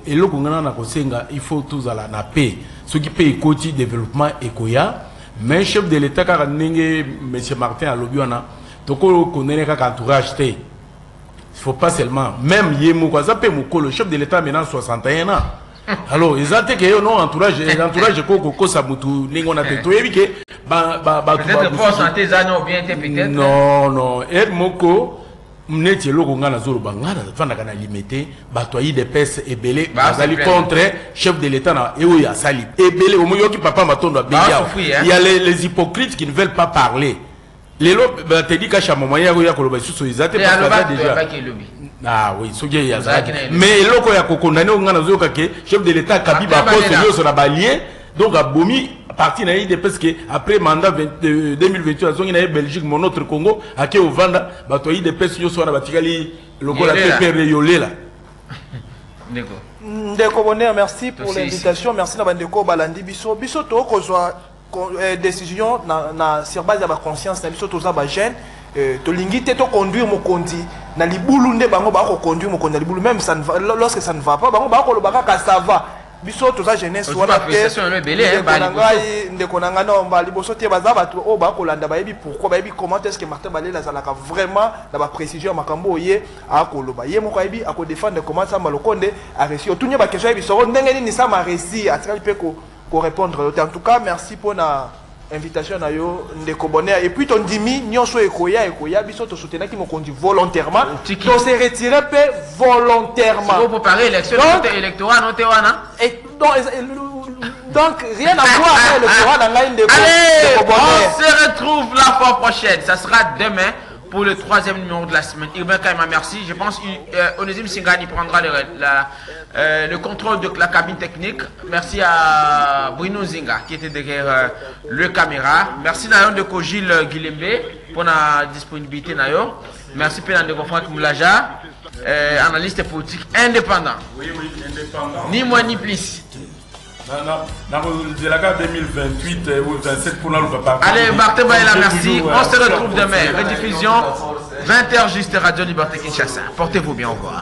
il faut tous à la paix. Ce qui paye côté développement écoya, mais chef de l'État car M. Martin à l'Obiana, donc on connaît qu'entourage il faut pas seulement même Yemo ça peut le chef de l'État maintenant soixante et un ans. Alors ils ont que non entourage entourage Koko Samutu ningo na teto que ba ba ba peut-être pour santé zano bien peut-être. Non non Ed Moko Mneti loko ngana zoro bangana fana kana limité batoyi de pèse ebele bazali contre chef de l'état na eo ya sali ebele au moyo ki papa matondo beya il y a les, les hypocrites qui ne veulent pas parler les lo ba te di ka cha mama ya ya koloba suso izate parce que déjà ah oui soge ya mais loko ya kokondane ngana zoro ke chef de l'état kabiba poste yo so na balien donc a bomi parti na ide parce que après mandat deux mille vingt-deux à zongi na Belgique mon autre Congo à qui au vanda bato ide pèse yo so na batikali loko la P P yolela. Ndeko Ndeko Bonheur, merci pour l'invitation, merci na bandeko balandi biso biso to kozwa décision na na sur base de la conscience na biso to za ba jeune to lingite to conduire mokondi na libulu nde bango ba ko conduire mokondi na libulu même ça ne va lorsque ça ne va pas bango ba ko lobaka ka ça va biso to za jeunesse wana ke ndeko nanga no mba liboso te baza batu o ba ko landa ba yebi pourquoi ba yebi comment est-ce que Martin Balela zalaka vraiment na ba précision makambo ye a ko loba ye moko yebi a ko défendre comment ça Malokonde a réussi otunye ba question yebi so ndenge ni ça ma réussi a tikali pe ko ko répondre en tout cas merci pour na invitation na yo Ndeko Bonheur et puis ton dimi nyonso ekoya ekoya biso to soutenir qui mo conduit volontairement to se retirer pe volontairement pour préparer l'élection électorale non te wana et donc donc rien à voir avec le forum dans Ndeko Bonheur. On se retrouve la fois prochaine, ça sera demain pour le troisième numéro de la semaine. Irben Kaima, merci. Je pense que Onésime Singani prendra le, la, euh, le contrôle de la cabine technique. Merci à Bruno Zinga qui était derrière euh, le caméra. Merci Nayon de Kojil Guilembe pour la disponibilité Nayon. Merci Pénan de Franck Moulaja, euh, analyste politique indépendant. Oui, oui, indépendant. Ni moins ni plus. Dans le deux mille vingt-huit ou vingt-sept pour nous. Allez, Martin Baela, merci. On se retrouve demain. Rediffusion vingt heures juste Radio Liberté Kinshasa. Portez-vous bien, au revoir.